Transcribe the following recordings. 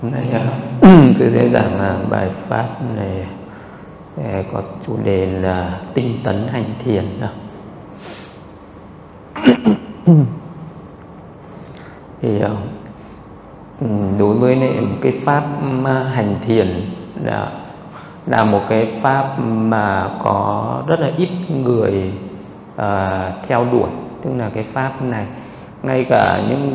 Hôm nay sư sẽ giảng bài pháp này có chủ đề là tinh tấn hành thiền. Thì đối với một cái pháp hành thiền là một cái pháp mà có rất là ít người theo đuổi. Tức là cái pháp này, ngay cả những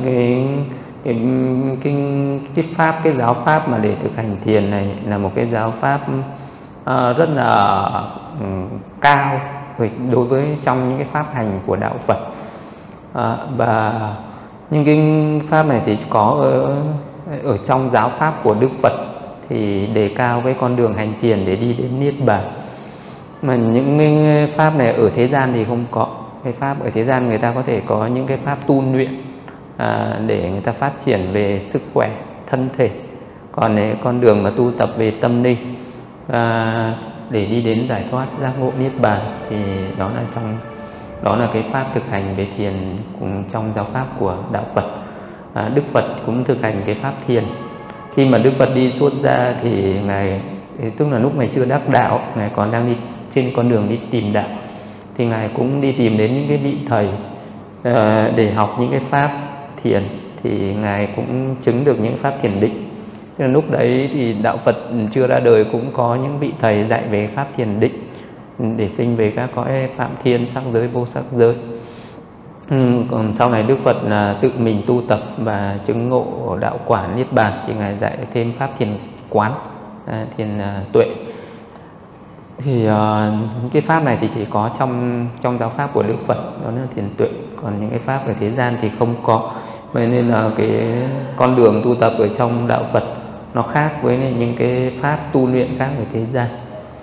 cái pháp, cái giáo pháp mà để thực hành thiền này là một cái giáo pháp rất là cao đối với trong những cái pháp hành của đạo Phật. Và những cái pháp này thì có ở trong giáo pháp của Đức Phật thì đề cao cái con đường hành thiền để đi đến niết bàn. Mà những cái pháp này ở thế gian thì không có. Cái pháp ở thế gian người ta có thể có những cái pháp tu luyện để người ta phát triển về sức khỏe thân thể. Còn con đường mà tu tập về tâm linh để đi đến giải thoát giác ngộ niết bàn thì đó là cái pháp thực hành về thiền trong giáo pháp của đạo Phật. Đức Phật cũng thực hành cái pháp thiền. Khi mà Đức Phật đi xuất gia thì ngài, tức là lúc ngài chưa đắc đạo, ngài còn đang đi trên con đường đi tìm đạo, thì ngài cũng đi tìm đến những cái vị thầy để học những cái pháp thiền. Thì ngài cũng chứng được những pháp thiền định. Tức là lúc đấy thì đạo Phật chưa ra đời, cũng có những vị thầy dạy về pháp thiền định để sinh về các cõi phạm thiên, sắc giới, vô sắc giới. Còn sau này Đức Phật là tự mình tu tập và chứng ngộ đạo quả niết bàn thì ngài dạy thêm pháp thiền quán, thiền tuệ. Thì cái pháp này thì chỉ có trong giáo pháp của Đức Phật, đó là thiền tuệ. Còn những cái pháp ở thế gian thì không có. Vậy nên là cái con đường tu tập ở trong đạo Phật nó khác với những cái pháp tu luyện khác ở thế gian.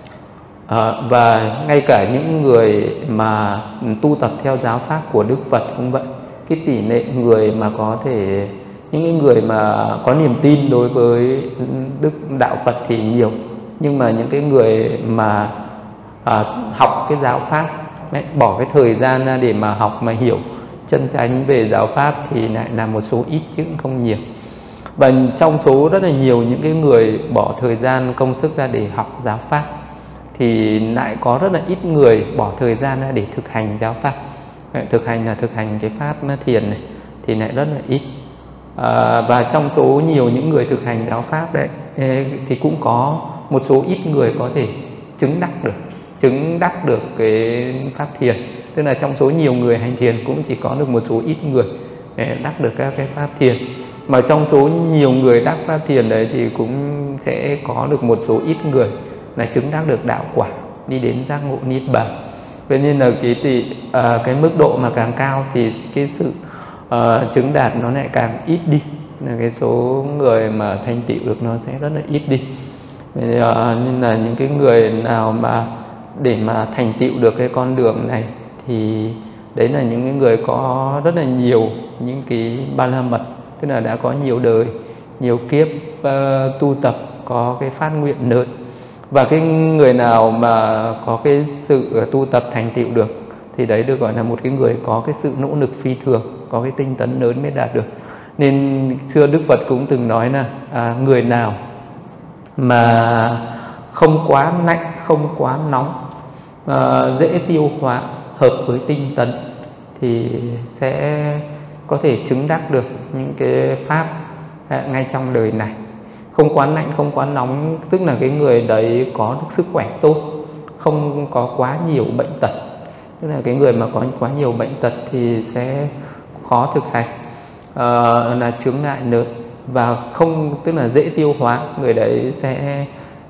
Và ngay cả những người mà tu tập theo giáo pháp của Đức Phật cũng vậy. Cái tỷ lệ người mà có thể, những người mà có niềm tin đối với đạo Phật thì nhiều. Nhưng mà những cái người mà học cái giáo pháp, bỏ cái thời gian ra để mà học, mà hiểu chân chánh về giáo pháp thì lại là một số ít chứ không nhiều. Và trong số rất là nhiều những cái người bỏ thời gian công sức ra để học giáo pháp thì lại có rất là ít người bỏ thời gian ra để thực hành giáo pháp. Thực hành cái pháp thiền này thì lại rất là ít. Và trong số nhiều những người thực hành giáo pháp đấy thì cũng có một số ít người có thể chứng đắc được cái pháp thiền. Tức là trong số nhiều người hành thiền cũng chỉ có được một số ít người đắc được các cái pháp thiền. Mà trong số nhiều người đắc pháp thiền đấy thì cũng sẽ có được một số ít người là chứng đắc được đạo quả, đi đến giác ngộ niết bàn. Vậy nên là cái mức độ mà càng cao thì cái sự chứng đạt nó lại càng ít đi, là cái số người mà thành tựu được nó sẽ rất là ít đi. Nên là những cái người nào mà để mà thành tựu được cái con đường này thì đấy là những cái người có rất là nhiều những cái ba la mật, tức là đã có nhiều đời, nhiều kiếp tu tập, có cái phát nguyện lớn. Và cái người nào mà có cái sự tu tập thành tựu được thì đấy được gọi là một cái người có cái sự nỗ lực phi thường, có cái tinh tấn lớn mới đạt được. Nên xưa Đức Phật cũng từng nói là người nào mà không quá lạnh, không quá nóng, dễ tiêu hóa, hợp với tinh tấn thì sẽ có thể chứng đắc được những cái pháp ngay trong đời này. Không quá lạnh, không quá nóng, tức là cái người đấy có được sức khỏe tốt, không có quá nhiều bệnh tật. Tức là cái người mà có quá nhiều bệnh tật thì sẽ khó thực hành, là chướng ngại lớn. Và không, tức là dễ tiêu hóa, người đấy sẽ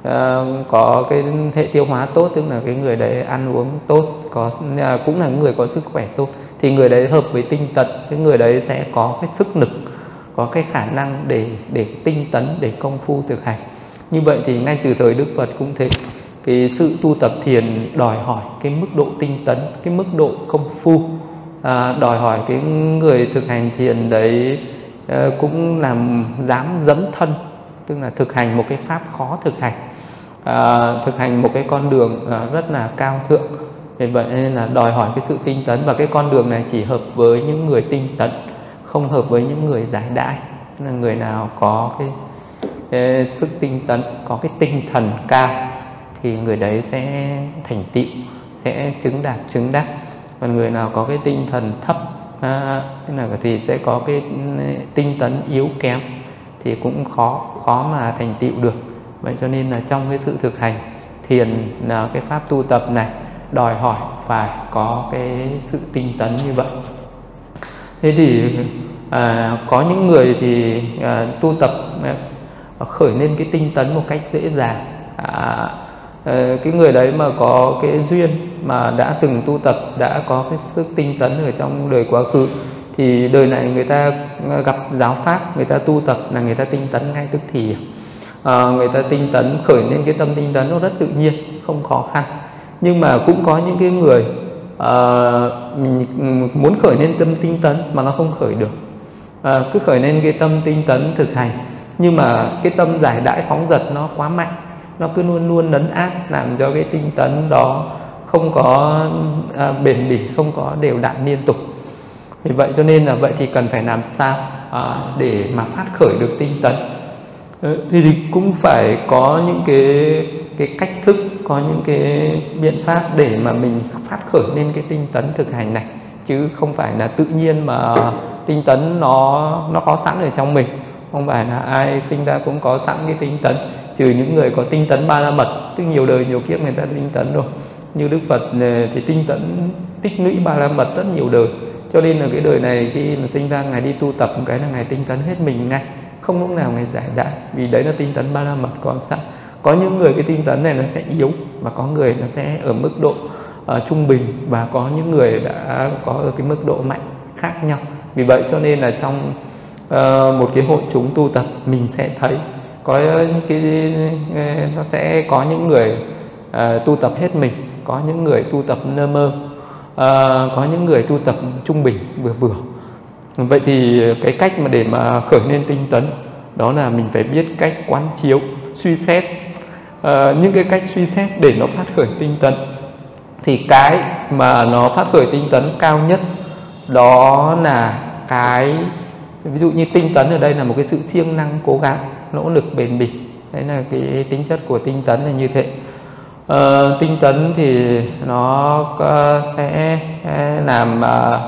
có cái hệ tiêu hóa tốt, tức là cái người đấy ăn uống tốt, cũng là người có sức khỏe tốt, thì người đấy hợp với tinh tấn. Cái người đấy sẽ có cái sức lực, có cái khả năng để tinh tấn, để công phu thực hành. Như vậy thì ngay từ thời Đức Phật cũng thế. Cái sự tu tập thiền đòi hỏi cái mức độ tinh tấn, cái mức độ công phu, đòi hỏi cái người thực hành thiền đấy cũng làm dám dấn thân, tức là thực hành một cái pháp khó thực hành, thực hành một cái con đường rất là cao thượng. Vì vậy nên là đòi hỏi cái sự tinh tấn, và cái con đường này chỉ hợp với những người tinh tấn, không hợp với những người giải đãi. Là người nào có sức tinh tấn, có cái tinh thần cao thì người đấy sẽ thành tựu, sẽ chứng đạt chứng đắc. Còn người nào có cái tinh thần thấp thì sẽ có cái tinh tấn yếu kém thì cũng khó mà thành tựu được. Vậy cho nên là trong cái sự thực hành thiền là cái pháp tu tập này đòi hỏi phải có cái sự tinh tấn như vậy. Thế thì có những người thì tu tập khởi lên cái tinh tấn một cách dễ dàng. Cái người đấy mà có cái duyên mà đã từng tu tập, đã có cái sức tinh tấn ở trong đời quá khứ, thì đời này người ta gặp giáo pháp, người ta tu tập là người ta tinh tấn ngay tức thì. Người ta tinh tấn, khởi lên cái tâm tinh tấn nó rất tự nhiên, không khó khăn. Nhưng mà cũng có những cái người muốn khởi lên tâm tinh tấn mà nó không khởi được, cứ khởi lên cái tâm tinh tấn thực hành, nhưng mà cái tâm giải đãi phóng dật nó quá mạnh, nó cứ luôn luôn lấn át, làm cho cái tinh tấn đó không có bền bỉ, không có đều đặn liên tục. Vì vậy cho nên là vậy thì cần phải làm sao để mà phát khởi được tinh tấn. Thì cũng phải có những cái cách thức, có những cái biện pháp để mà mình phát khởi lên cái tinh tấn thực hành này, chứ không phải là tự nhiên mà tinh tấn nó có sẵn ở trong mình. Không phải là ai sinh ra cũng có sẵn cái tinh tấn, trừ những người có tinh tấn ba la mật, tức nhiều đời nhiều kiếp người ta tinh tấn rồi. Như Đức Phật thì tinh tấn tích lũy ba la mật rất nhiều đời, cho nên là cái đời này khi mà sinh ra ngài đi tu tập một cái là ngài tinh tấn hết mình ngay, không lúc nào ngài giải đãi, vì đấy là tinh tấn ba la mật còn sẵn. Có những người cái tinh tấn này nó sẽ yếu, và có người nó sẽ ở mức độ trung bình, và có những người đã có ở cái mức độ mạnh khác nhau. Vì vậy cho nên là trong một cái hội chúng tu tập mình sẽ thấy có những cái nó sẽ có những người tu tập hết mình, có những người tu tập nơ mơ, có những người tu tập trung bình vừa vừa. Vậy thì cái cách mà để mà khởi lên tinh tấn đó là mình phải biết cách quán chiếu, suy xét những cái cách suy xét để nó phát khởi tinh tấn. Thì cái mà nó phát khởi tinh tấn cao nhất đó là cái, ví dụ như tinh tấn ở đây là một cái sự siêng năng, cố gắng, nỗ lực, bền bỉ. Đấy là cái tính chất của tinh tấn là như thế. Tinh tấn thì nó sẽ làm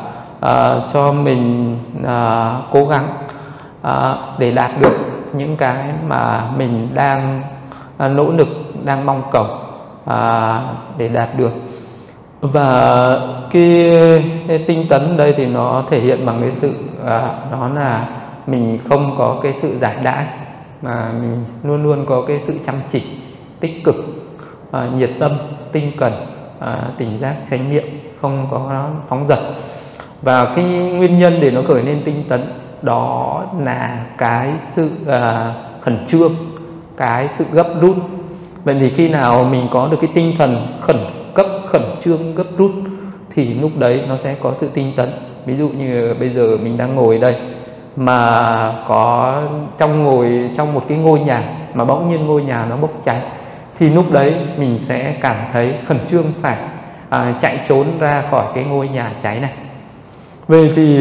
cho mình cố gắng để đạt được những cái mà mình đang nỗ lực, đang mong cầu để đạt được. Và cái tinh tấn đây thì nó thể hiện bằng cái sự đó là mình không có cái sự giải đãi, mà mình luôn luôn có cái sự chăm chỉ, tích cực, nhiệt tâm, tinh cần, tỉnh giác, chánh niệm, không có phóng dật. Và cái nguyên nhân để nó khởi lên tinh tấn đó là cái sự khẩn trương, cái sự gấp rút. Vậy thì khi nào mình có được cái tinh thần khẩn cấp, khẩn trương, gấp rút thì lúc đấy nó sẽ có sự tinh tấn. Ví dụ như bây giờ mình đang ngồi đây mà có trong một cái ngôi nhà mà bỗng nhiên ngôi nhà nó bốc cháy, thì lúc đấy mình sẽ cảm thấy khẩn trương phải chạy trốn ra khỏi cái ngôi nhà cháy này. Vậy thì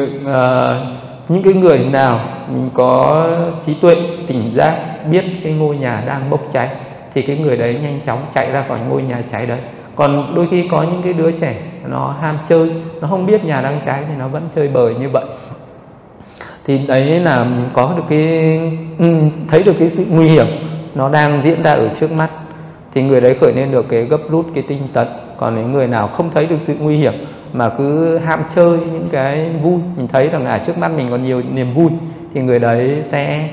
những cái người nào mình có trí tuệ, tỉnh giác, biết cái ngôi nhà đang bốc cháy thì cái người đấy nhanh chóng chạy ra khỏi ngôi nhà cháy đấy. Còn đôi khi có những cái đứa trẻ nó ham chơi, nó không biết nhà đang cháy thì nó vẫn chơi bời như vậy. Thì đấy là mình có được cái thấy được cái sự nguy hiểm nó đang diễn ra ở trước mắt, thì người đấy khởi lên được cái gấp rút, cái tinh tấn. Còn những người nào không thấy được sự nguy hiểm mà cứ ham chơi những cái vui, mình thấy rằng là trước mắt mình còn nhiều niềm vui, thì người đấy sẽ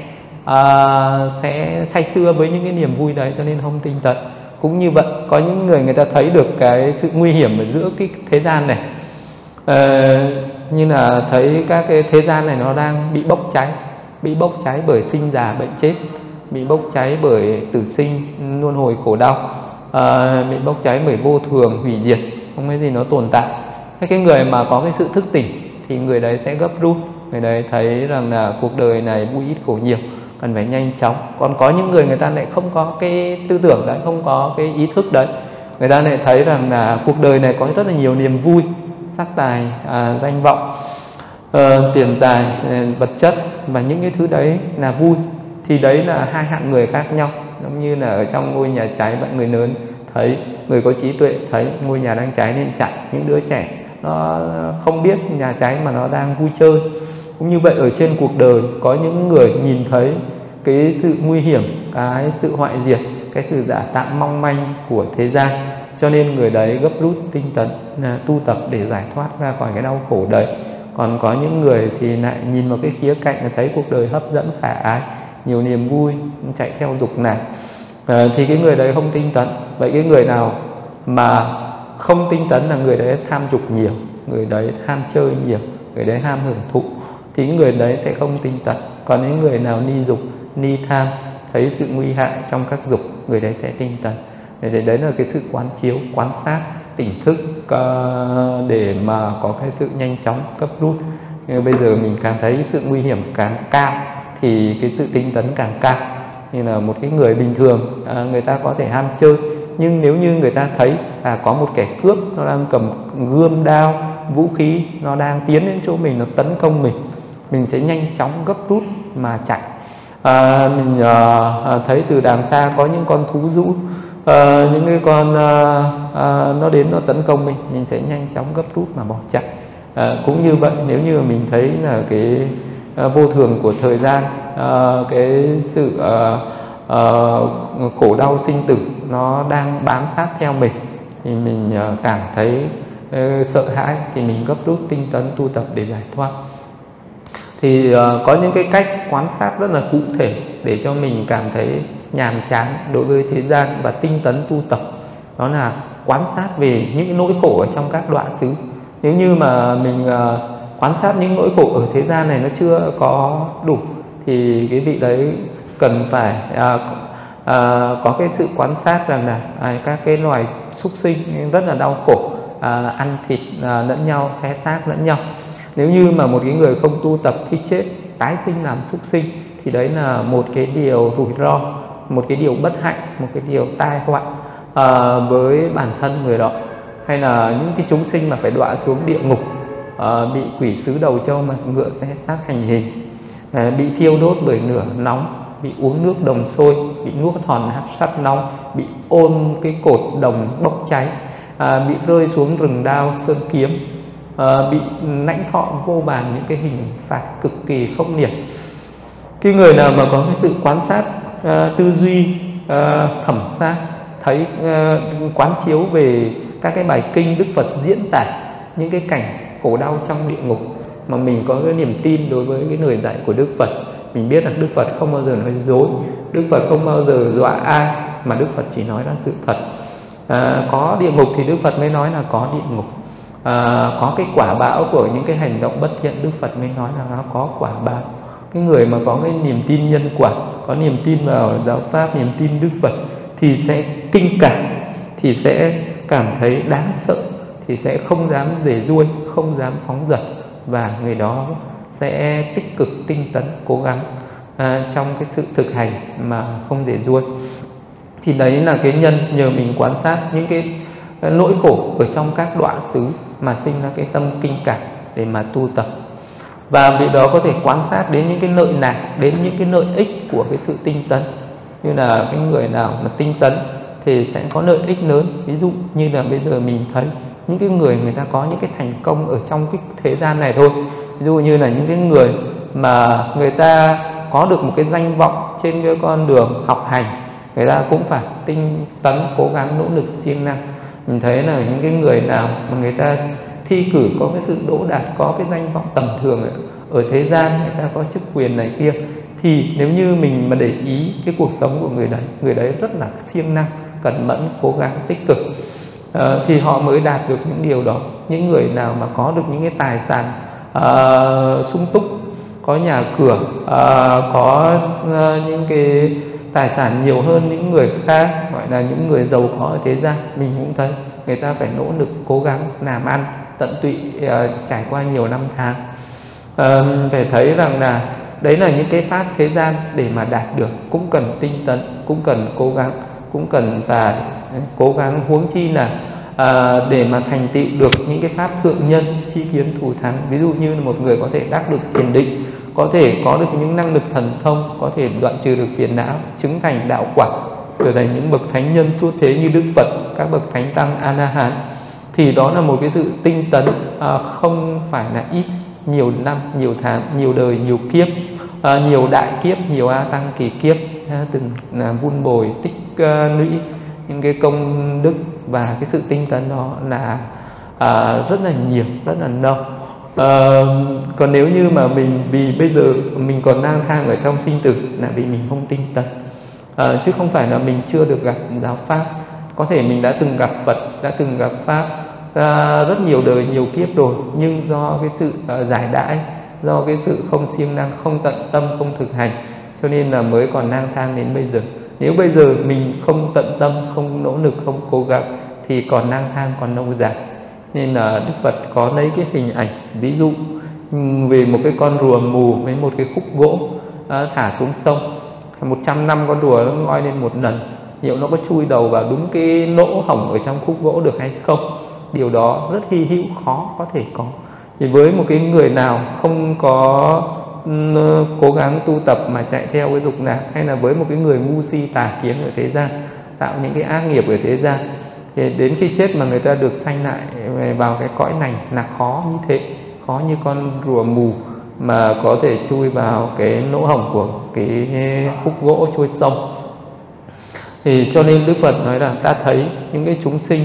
say sưa với những cái niềm vui đấy, cho nên không tinh tấn. Cũng như vậy, có những người ta thấy được cái sự nguy hiểm ở giữa cái thế gian này, như là thấy các cái thế gian này nó đang bị bốc cháy bởi sinh già bệnh chết, bị bốc cháy bởi tử sinh luân hồi khổ đau, bị bốc cháy bởi vô thường hủy diệt, không có gì nó tồn tại. Cái người mà có cái sự thức tỉnh thì người đấy sẽ gấp rút, người đấy thấy rằng là cuộc đời này vui ít khổ nhiều, cần phải nhanh chóng. Còn có những người ta lại không có cái tư tưởng đấy, không có cái ý thức đấy, người ta lại thấy rằng là cuộc đời này có rất là nhiều niềm vui, sắc tài, danh vọng, tiền tài, vật chất, và những cái thứ đấy là vui, thì đấy là hai hạng người khác nhau. Giống như là ở trong ngôi nhà cháy, bạn người lớn thấy, người có trí tuệ thấy ngôi nhà đang cháy nên chạy. Những đứa trẻ nó không biết nhà cháy mà nó đang vui chơi. Cũng như vậy ở trên cuộc đời, có những người nhìn thấy cái sự nguy hiểm, cái sự hoại diệt, cái sự giả tạm mong manh của thế gian, cho nên người đấy gấp rút tinh tấn tu tập để giải thoát ra khỏi cái đau khổ đấy. Còn có những người thì lại nhìn vào cái khía cạnh là thấy cuộc đời hấp dẫn khả ái, nhiều niềm vui, chạy theo dục này, thì cái người đấy không tinh tấn. Vậy cái người nào mà không tinh tấn là người đấy tham dục nhiều, người đấy tham chơi nhiều, người đấy ham hưởng thụ, thì những người đấy sẽ không tinh tấn. Còn những người nào ni dục, ni tham, thấy sự nguy hại trong các dục, người đấy sẽ tinh tấn. Để đấy là cái sự quán chiếu, quan sát, tỉnh thức để mà có cái sự nhanh chóng cấp rút. Bây giờ mình càng thấy sự nguy hiểm càng cao thì cái sự tinh tấn càng cao. Như là một cái người bình thường, người ta có thể ham chơi, nhưng nếu như người ta thấy có một kẻ cướp nó đang cầm gươm đao vũ khí, nó đang tiến đến chỗ mình, nó tấn công mình sẽ nhanh chóng gấp rút mà chạy. Mình thấy từ đằng xa có những con thú dữ, những cái con nó đến nó tấn công mình sẽ nhanh chóng gấp rút mà bỏ chạy. Cũng như vậy, nếu như mình thấy là cái vô thường của thời gian, cái sự khổ đau sinh tử nó đang bám sát theo mình, thì mình cảm thấy sợ hãi, thì mình gấp rút tinh tấn tu tập để giải thoát. Thì có những cái cách quan sát rất là cụ thể để cho mình cảm thấy nhàm chán đối với thế gian và tinh tấn tu tập. Đó là quan sát về những nỗi khổ ở trong các đọa xứ. Nếu như mà mình quan sát những nỗi khổ ở thế gian này nó chưa có đủ, thì cái vị đấy cần phải có cái sự quan sát rằng là các cái loài súc sinh rất là đau khổ, ăn thịt lẫn nhau, xé xác lẫn nhau. Nếu như mà một cái người không tu tập, khi chết tái sinh làm súc sinh, thì đấy là một cái điều rủi ro, một cái điều bất hạnh, một cái điều tai họa với bản thân người đó. Hay là những cái chúng sinh mà phải đọa xuống địa ngục, bị quỷ sứ đầu trâu mặt ngựa xé xác hành hình, bị thiêu đốt bởi lửa nóng, bị uống nước đồng sôi, bị nuốt hòn hắc sắt nóng, bị ôm cái cột đồng bốc cháy, bị rơi xuống rừng đao sơn kiếm, bị lãnh thọ vô vàn những cái hình phạt cực kỳ khốc liệt. Cái người nào mà có cái sự quan sát, tư duy, thẩm sát, thấy quán chiếu về các cái bài kinh Đức Phật diễn tả những cái cảnh khổ đau trong địa ngục, mà mình có cái niềm tin đối với cái lời dạy của Đức Phật, mình biết là Đức Phật không bao giờ nói dối, Đức Phật không bao giờ dọa ai, mà Đức Phật chỉ nói ra sự thật. Có địa ngục thì Đức Phật mới nói là có địa ngục. Có cái quả báo của những cái hành động bất thiện, Đức Phật mới nói là nó có quả báo. Cái người mà có cái niềm tin nhân quả, có niềm tin vào giáo pháp, niềm tin Đức Phật, thì sẽ kinh cảm, thì sẽ cảm thấy đáng sợ, thì sẽ không dám dè duôi, không dám phóng dật, và người đó sẽ tích cực tinh tấn cố gắng trong cái sự thực hành mà không dè duôi. Thì đấy là cái nhân nhờ mình quan sát những cái nỗi khổ ở trong các đọa xứ mà sinh ra cái tâm kinh cảm để mà tu tập. Và vì đó có thể quan sát đến những cái lợi lạc, đến những cái lợi ích của cái sự tinh tấn. Như là cái người nào mà tinh tấn thì sẽ có lợi ích lớn. Ví dụ như là bây giờ mình thấy những cái người ta có những cái thành công ở trong cái thế gian này thôi. Ví dụ như là những cái người mà người ta có được một cái danh vọng trên cái con đường học hành, người ta cũng phải tinh tấn cố gắng nỗ lực siêng năng. Mình thấy là những cái người nào mà người ta thi cử có cái sự đỗ đạt, có cái danh vọng tầm thường ở thế gian, người ta có chức quyền này kia, thì nếu như mình mà để ý cái cuộc sống của người đấy rất là siêng năng, cẩn mẫn, cố gắng, tích cực, thì họ mới đạt được những điều đó. Những người nào mà có được những cái tài sản sung túc, có nhà cửa, có những cái tài sản nhiều hơn những người khác, gọi là những người giàu có ở thế gian, mình cũng thấy người ta phải nỗ lực cố gắng làm ăn tận tụy, trải qua nhiều năm tháng. Phải thấy rằng là đấy là những cái pháp thế gian để mà đạt được cũng cần tinh tấn, cũng cần cố gắng, cũng cần phải cố gắng, huống chi là để mà thành tựu được những cái pháp thượng nhân, chi kiến thủ thắng. Ví dụ như một người có thể đắc được thiền định, có thể có được những năng lực thần thông, có thể đoạn trừ được phiền não, chứng thành đạo quả, trở thành những bậc thánh nhân xuất thế như Đức Phật, các bậc thánh tăng A-la-hán, thì đó là một cái sự tinh tấn, không phải là ít, nhiều năm, nhiều tháng, nhiều đời, nhiều kiếp, nhiều đại kiếp, nhiều A tăng kỳ kiếp, từng là vun bồi tích lũy những cái công đức, và cái sự tinh tấn đó là rất là nhiều, rất là lâu. Còn nếu như mà mình vì bây giờ mình còn lang thang ở trong sinh tử là vì mình không tinh tấn, chứ không phải là mình chưa được gặp giáo pháp. Có thể mình đã từng gặp Phật, đã từng gặp pháp rất nhiều đời, nhiều kiếp rồi, nhưng do cái sự giải đãi, do cái sự không siêng năng, không tận tâm, không thực hành, cho nên là mới còn lang thang đến bây giờ. Nếu bây giờ mình không tận tâm, không nỗ lực, không cố gắng thì còn lang thang, còn lâu dài. Nên là Đức Phật có lấy cái hình ảnh ví dụ về một cái con rùa mù với một cái khúc gỗ thả xuống sông, 100 năm con rùa nó ngoi lên một lần, liệu nó có chui đầu vào đúng cái lỗ hổng ở trong khúc gỗ được hay không? Điều đó rất hy hữu, khó có thể có. Thì với một cái người nào không có cố gắng tu tập mà chạy theo cái dục lạc, hay là với một cái người ngu si tà kiến ở thế gian, tạo những cái ác nghiệp ở thế gian, thì đến khi chết mà người ta được sanh lại vào cái cõi này là khó như thế, khó như con rùa mù mà có thể chui vào cái lỗ hổng của cái khúc gỗ trôi sông. Thì cho nên Đức Phật nói là ta thấy những cái chúng sinh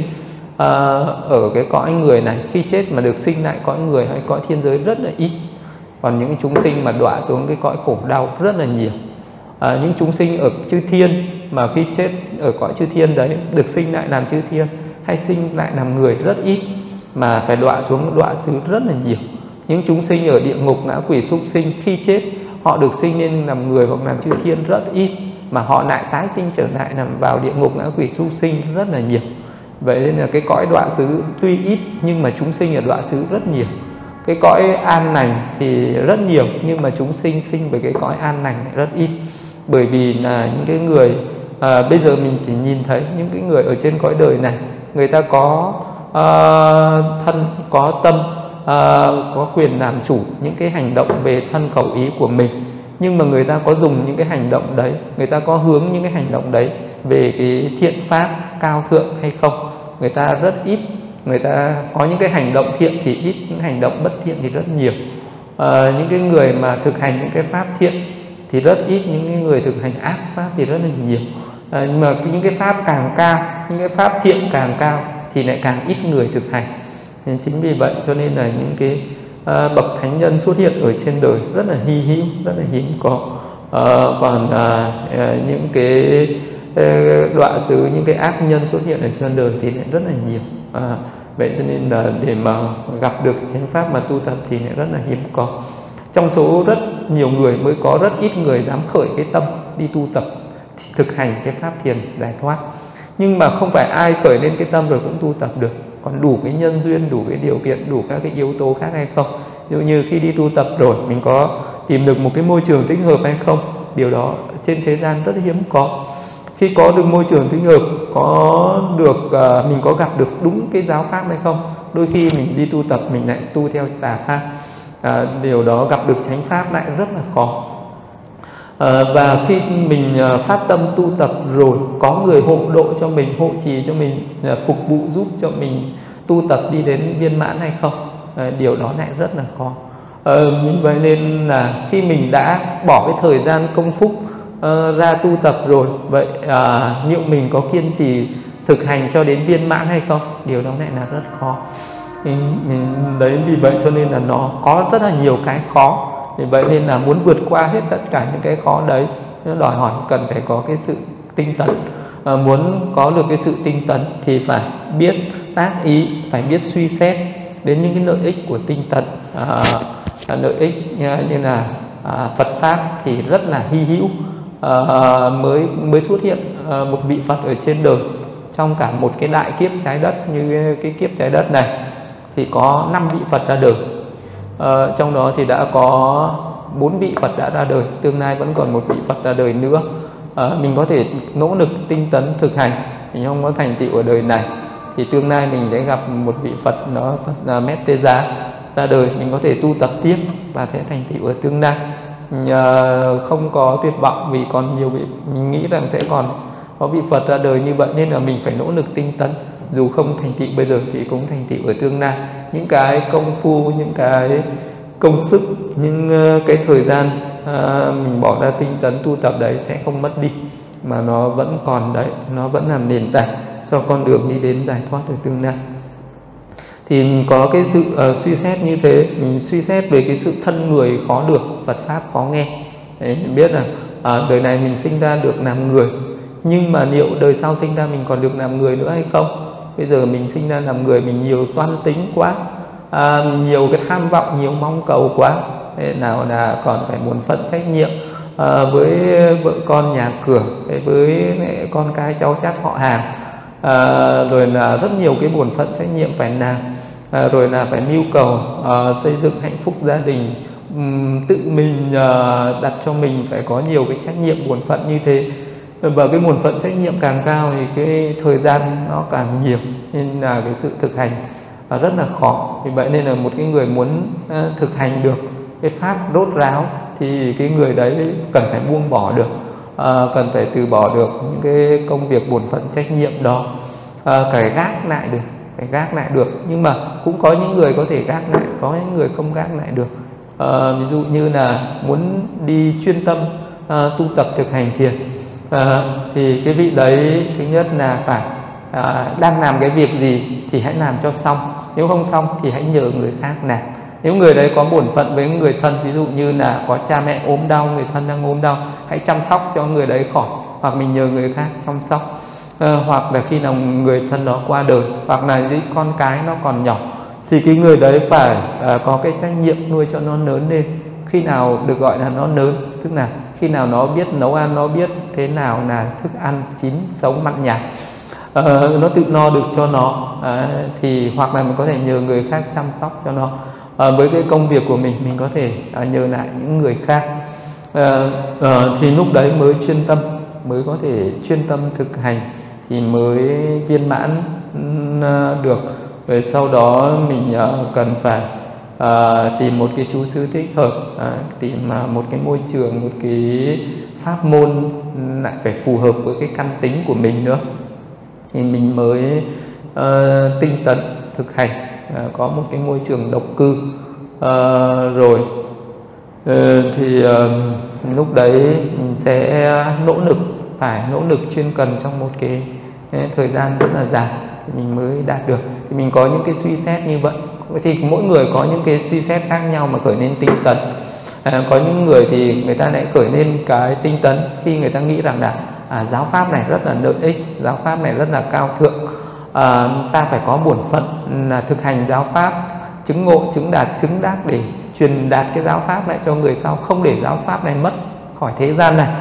ở cái cõi người này, khi chết mà được sinh lại cõi người hay cõi thiên giới rất là ít. Còn những chúng sinh mà đọa xuống cái cõi khổ đau rất là nhiều. Những chúng sinh ở chư thiên mà khi chết ở cõi chư thiên đấy, được sinh lại làm chư thiên hay sinh lại làm người rất ít, mà phải đọa xuống đọa xứ rất là nhiều. Những chúng sinh ở địa ngục, ngã quỷ, súc sinh, khi chết họ được sinh lên làm người hoặc làm chư thiên rất ít, mà họ lại tái sinh trở lại nằm vào địa ngục, ngã quỷ, súc sinh rất là nhiều. Vậy nên là cái cõi đọa xứ tuy ít nhưng mà chúng sinh ở đọa xứ rất nhiều. Cái cõi an lành thì rất nhiều, nhưng mà chúng sinh sinh với cái cõi an lành lại rất ít. Bởi vì là những cái người bây giờ mình chỉ nhìn thấy những cái người ở trên cõi đời này, người ta có thân, có tâm, có quyền làm chủ những cái hành động về thân khẩu ý của mình. Nhưng mà người ta có dùng những cái hành động đấy, người ta có hướng những cái hành động đấy về cái thiện pháp cao thượng hay không? Người ta rất ít. Người ta có những cái hành động thiện thì ít, những hành động bất thiện thì rất nhiều. Những cái người mà thực hành những cái pháp thiện thì rất ít, những cái người thực hành ác pháp thì rất là nhiều. Nhưng mà những cái pháp càng cao, những cái pháp thiện càng cao thì lại càng ít người thực hành. Nên chính vì vậy cho nên là những cái bậc thánh nhân xuất hiện ở trên đời rất là hy hữu, rất là hiếm có. Còn những cái đọa xứ, những cái ác nhân xuất hiện ở trên đời thì lại rất là nhiều. Vậy cho nên là để mà gặp được chánh pháp mà tu tập thì lại rất là hiếm có. Trong số rất nhiều người mới có rất ít người dám khởi cái tâm đi tu tập, thực hành cái pháp thiền giải thoát. Nhưng mà không phải ai khởi lên cái tâm rồi cũng tu tập được, còn đủ cái nhân duyên, đủ cái điều kiện, đủ các cái yếu tố khác hay không. Ví dụ như khi đi tu tập rồi mình có tìm được một cái môi trường thích hợp hay không, điều đó trên thế gian rất hiếm có. Khi có được môi trường thích hợp, có được mình có gặp được đúng cái giáo pháp hay không, đôi khi mình đi tu tập mình lại tu theo tà pháp. Điều đó gặp được chánh pháp lại rất là khó. Và khi mình phát tâm tu tập rồi, có người hộ độ cho mình, hộ trì cho mình, phục vụ giúp cho mình tu tập đi đến viên mãn hay không, điều đó lại rất là khó. Vậy nên là khi mình đã bỏ cái thời gian công phúc ra tu tập rồi, vậy liệu mình có kiên trì thực hành cho đến viên mãn hay không, điều đó lại là rất khó. Đấy, vì vậy cho nên là nó có rất là nhiều cái khó. Vì vậy nên là muốn vượt qua hết tất cả những cái khó đấy, nó đòi hỏi cần phải có cái sự tinh tấn. Muốn có được cái sự tinh tấn thì phải biết tác ý, phải biết suy xét đến những cái lợi ích của tinh tấn. Lợi ích như là Phật pháp thì rất là hy hữu. Mới xuất hiện một vị Phật ở trên đời trong cả một cái đại kiếp trái đất như cái kiếp trái đất này, thì có 5 vị Phật ra đời. Trong đó thì đã có 4 vị Phật đã ra đời, tương lai vẫn còn một vị Phật ra đời nữa. Mình có thể nỗ lực tinh tấn thực hành, mình không có thành tựu ở đời này thì tương lai mình sẽ gặp một vị Phật, đó Phật Mét Tê Giá ra đời, mình có thể tu tập tiếp và sẽ thành tựu ở tương lai. không có tuyệt vọng, vì còn nhiều vị, mình nghĩ rằng sẽ còn có vị Phật ra đời như vậy, nên là mình phải nỗ lực tinh tấn, dù không thành tựu bây giờ thì cũng thành tựu ở tương lai. Những cái công phu, những cái công sức, những cái thời gian mình bỏ ra tinh tấn tu tập đấy sẽ không mất đi, mà nó vẫn còn đấy, nó vẫn làm nền tảng cho con đường đi đến giải thoát ở tương lai. Thì mình có cái sự suy xét như thế, mình suy xét về cái sự thân người khó được, Phật pháp khó nghe. Đấy, mình biết là đời này mình sinh ra được làm người, nhưng mà liệu đời sau sinh ra mình còn được làm người nữa hay không? Bây giờ mình sinh ra làm người, mình nhiều toan tính quá, nhiều cái tham vọng, nhiều mong cầu quá, thế nào là còn phải bổn phận trách nhiệm với vợ con nhà cửa, với con cái cháu chắt họ hàng, rồi là rất nhiều cái bổn phận trách nhiệm phải làm, rồi là phải mưu cầu xây dựng hạnh phúc gia đình, tự mình đặt cho mình phải có nhiều cái trách nhiệm bổn phận như thế. Và cái bổn phận trách nhiệm càng cao thì cái thời gian nó càng nhiều, nên là cái sự thực hành rất là khó. Vì vậy nên là một cái người muốn thực hành được cái pháp rốt ráo thì cái người đấy cần phải buông bỏ được, cần phải từ bỏ được những cái công việc bổn phận trách nhiệm đó, phải gác lại được, phải gác lại được. Nhưng mà cũng có những người có thể gác lại, có những người không gác lại được. Ví dụ như là muốn đi chuyên tâm tu tập thực hành thiền, thì cái vị đấy thứ nhất là phải đang làm cái việc gì thì hãy làm cho xong, nếu không xong thì hãy nhờ người khác làm. Nếu người đấy có bổn phận với người thân, ví dụ như là có cha mẹ ốm đau, người thân đang ốm đau, hãy chăm sóc cho người đấy khỏi, hoặc mình nhờ người khác chăm sóc. Hoặc là khi nào người thân đó qua đời, hoặc là những con cái nó còn nhỏ, thì cái người đấy phải có cái trách nhiệm nuôi cho nó lớn lên. Khi nào được gọi là nó lớn, tức là khi nào nó biết nấu ăn, nó biết thế nào là thức ăn chín sống mặn nhạt, nó tự no được cho nó, thì hoặc là mình có thể nhờ người khác chăm sóc cho nó. Với cái công việc của mình có thể nhờ lại những người khác, thì lúc đấy mới chuyên tâm, mới có thể chuyên tâm thực hành, thì mới viên mãn được. Rồi sau đó mình cần phải tìm một cái chú xứ thích hợp, tìm một cái môi trường, một cái pháp môn lại phải phù hợp với cái căn tính của mình nữa, thì mình mới tinh tấn thực hành, có một cái môi trường độc cư. Rồi thì lúc đấy mình sẽ phải nỗ lực chuyên cần trong một cái thời gian rất là dài thì mình mới đạt được. Thì mình có những cái suy xét như vậy, thì mỗi người có những cái suy xét khác nhau mà khởi lên tinh tấn. Có những người thì người ta lại khởi lên cái tinh tấn khi người ta nghĩ rằng là giáo pháp này rất là lợi ích, giáo pháp này rất là cao thượng, ta phải có bổn phận là thực hành giáo pháp, chứng ngộ, chứng đạt, chứng đắc để truyền đạt cái giáo pháp lại cho người sau, không để giáo pháp này mất khỏi thế gian này.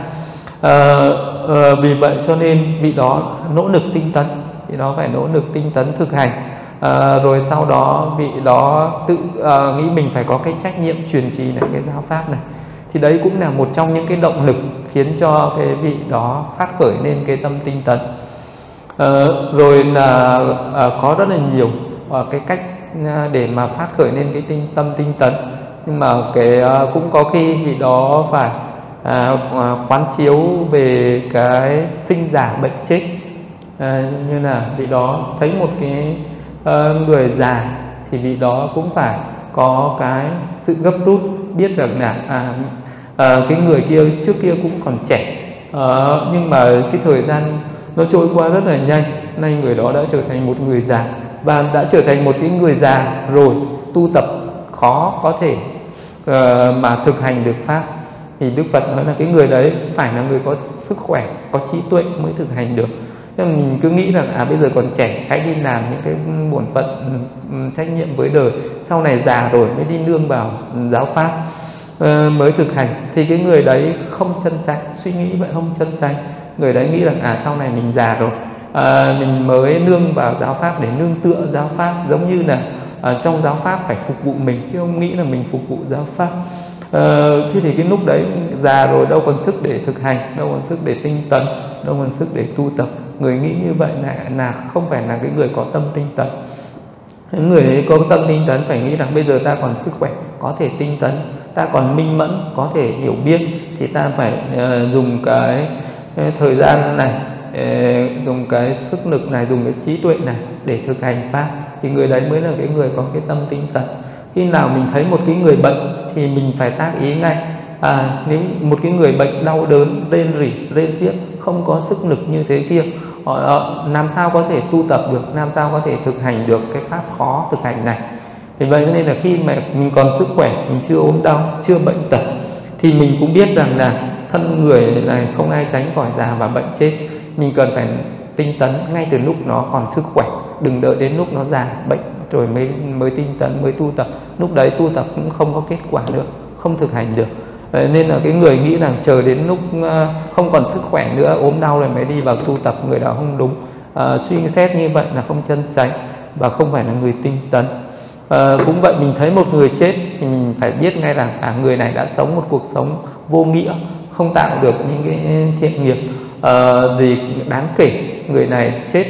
Vì vậy cho nên vị đó nỗ lực tinh tấn, vị đó phải nỗ lực tinh tấn thực hành. Rồi sau đó vị đó tự nghĩ mình phải có cái trách nhiệm truyền trì lại cái giáo pháp này, thì đấy cũng là một trong những cái động lực khiến cho cái vị đó phát khởi lên cái tâm tinh tấn. Rồi là có rất là nhiều cái cách để mà phát khởi lên cái tâm tinh tấn, nhưng mà cái cũng có khi vị đó phải quán chiếu về cái sinh giả bệnh chết. Như là vị đó thấy một cái người già thì vị đó cũng phải có cái sự gấp rút, biết rằng là cái người kia trước kia cũng còn trẻ, nhưng mà cái thời gian nó trôi qua rất là nhanh, nay người đó đã trở thành một người già, và đã trở thành một cái người già rồi, tu tập khó có thể mà thực hành được pháp. Thì Đức Phật nói là cái người đấy phải là người có sức khỏe, có trí tuệ mới thực hành được. Nên mình cứ nghĩ rằng bây giờ còn trẻ, hãy đi làm những cái bổn phận trách nhiệm với đời, sau này già rồi mới đi nương vào giáo pháp mới thực hành. Thì cái người đấy không chân chánh, suy nghĩ vậy không chân chánh. Người đấy nghĩ rằng sau này mình già rồi, mình mới nương vào giáo pháp để nương tựa giáo pháp, giống như là trong giáo pháp phải phục vụ mình, chứ không nghĩ là mình phục vụ giáo pháp. Thế thì cái lúc đấy già rồi đâu còn sức để thực hành, đâu còn sức để tinh tấn, đâu còn sức để tu tập. Người nghĩ như vậy là không phải là cái người có tâm tinh tấn. Người ấy có tâm tinh tấn phải nghĩ rằng bây giờ ta còn sức khỏe, có thể tinh tấn, ta còn minh mẫn có thể hiểu biết, thì ta phải dùng cái thời gian này, dùng cái sức lực này, dùng cái trí tuệ này để thực hành pháp, thì người đấy mới là cái người có cái tâm tinh tấn. Khi nào mình thấy một cái người bệnh thì mình phải tác ý ngay. Nếu một cái người bệnh đau đớn, rên rỉ, rên xiết, không có sức lực như thế kia, họ làm sao có thể tu tập được, làm sao có thể thực hành được cái pháp khó thực hành này. Vì vậy nên là khi mà mình còn sức khỏe, mình chưa ốm đau, chưa bệnh tật, thì mình cũng biết rằng là thân người này không ai tránh khỏi già và bệnh chết. Mình cần phải tinh tấn ngay từ lúc nó còn sức khỏe, đừng đợi đến lúc nó già bệnh rồi mới tinh tấn, mới tu tập. Lúc đấy tu tập cũng không có kết quả được, không thực hành được. Nên là cái người nghĩ rằng chờ đến lúc không còn sức khỏe nữa, ốm đau rồi mới đi vào tu tập, người đó không đúng. Suy xét như vậy là không chân chánh và không phải là người tinh tấn. Cũng vậy, mình thấy một người chết thì mình phải biết ngay rằng người này đã sống một cuộc sống vô nghĩa, không tạo được những cái thiện nghiệp gì đáng kể. Người này chết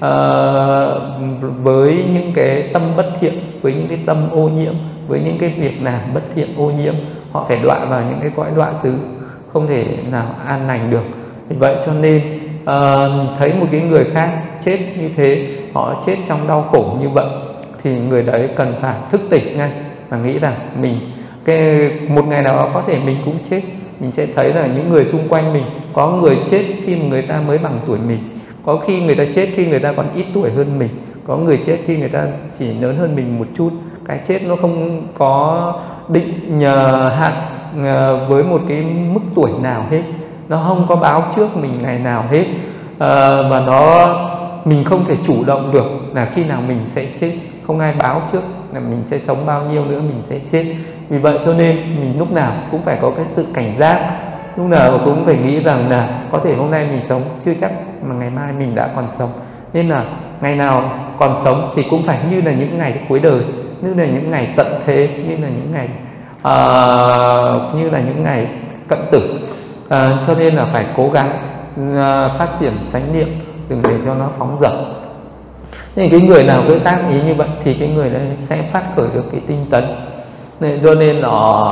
với những cái tâm bất thiện, với những cái tâm ô nhiễm, với những cái việc làm bất thiện ô nhiễm, họ phải đọa vào những cái cõi đọa xứ, không thể nào an lành được. Vì vậy cho nên thấy một cái người khác chết như thế, họ chết trong đau khổ như vậy, thì người đấy cần phải thức tỉnh ngay và nghĩ rằng mình một ngày nào đó có thể mình cũng chết. Mình sẽ thấy là những người xung quanh mình, có người chết khi mà người ta mới bằng tuổi mình, có khi người ta chết khi người ta còn ít tuổi hơn mình, có người chết khi người ta chỉ lớn hơn mình một chút. Cái chết nó không có định hạn với một cái mức tuổi nào hết, nó không có báo trước mình ngày nào hết, và mình không thể chủ động được là khi nào mình sẽ chết. Không ai báo trước là mình sẽ sống bao nhiêu nữa mình sẽ chết. Vì vậy cho nên mình lúc nào cũng phải có cái sự cảnh giác, lúc nào cũng phải nghĩ rằng là có thể hôm nay mình sống, chưa chắc mà ngày mai mình đã còn sống. Nên là ngày nào còn sống thì cũng phải như là những ngày cuối đời, như là những ngày tận thế, như là những ngày cận tử. Cho nên là phải cố gắng phát triển chánh niệm, đừng để cho nó phóng dật. Nên cái người nào cứ tác ý như vậy thì cái người đấy sẽ phát khởi được cái tinh tấn. Cho nên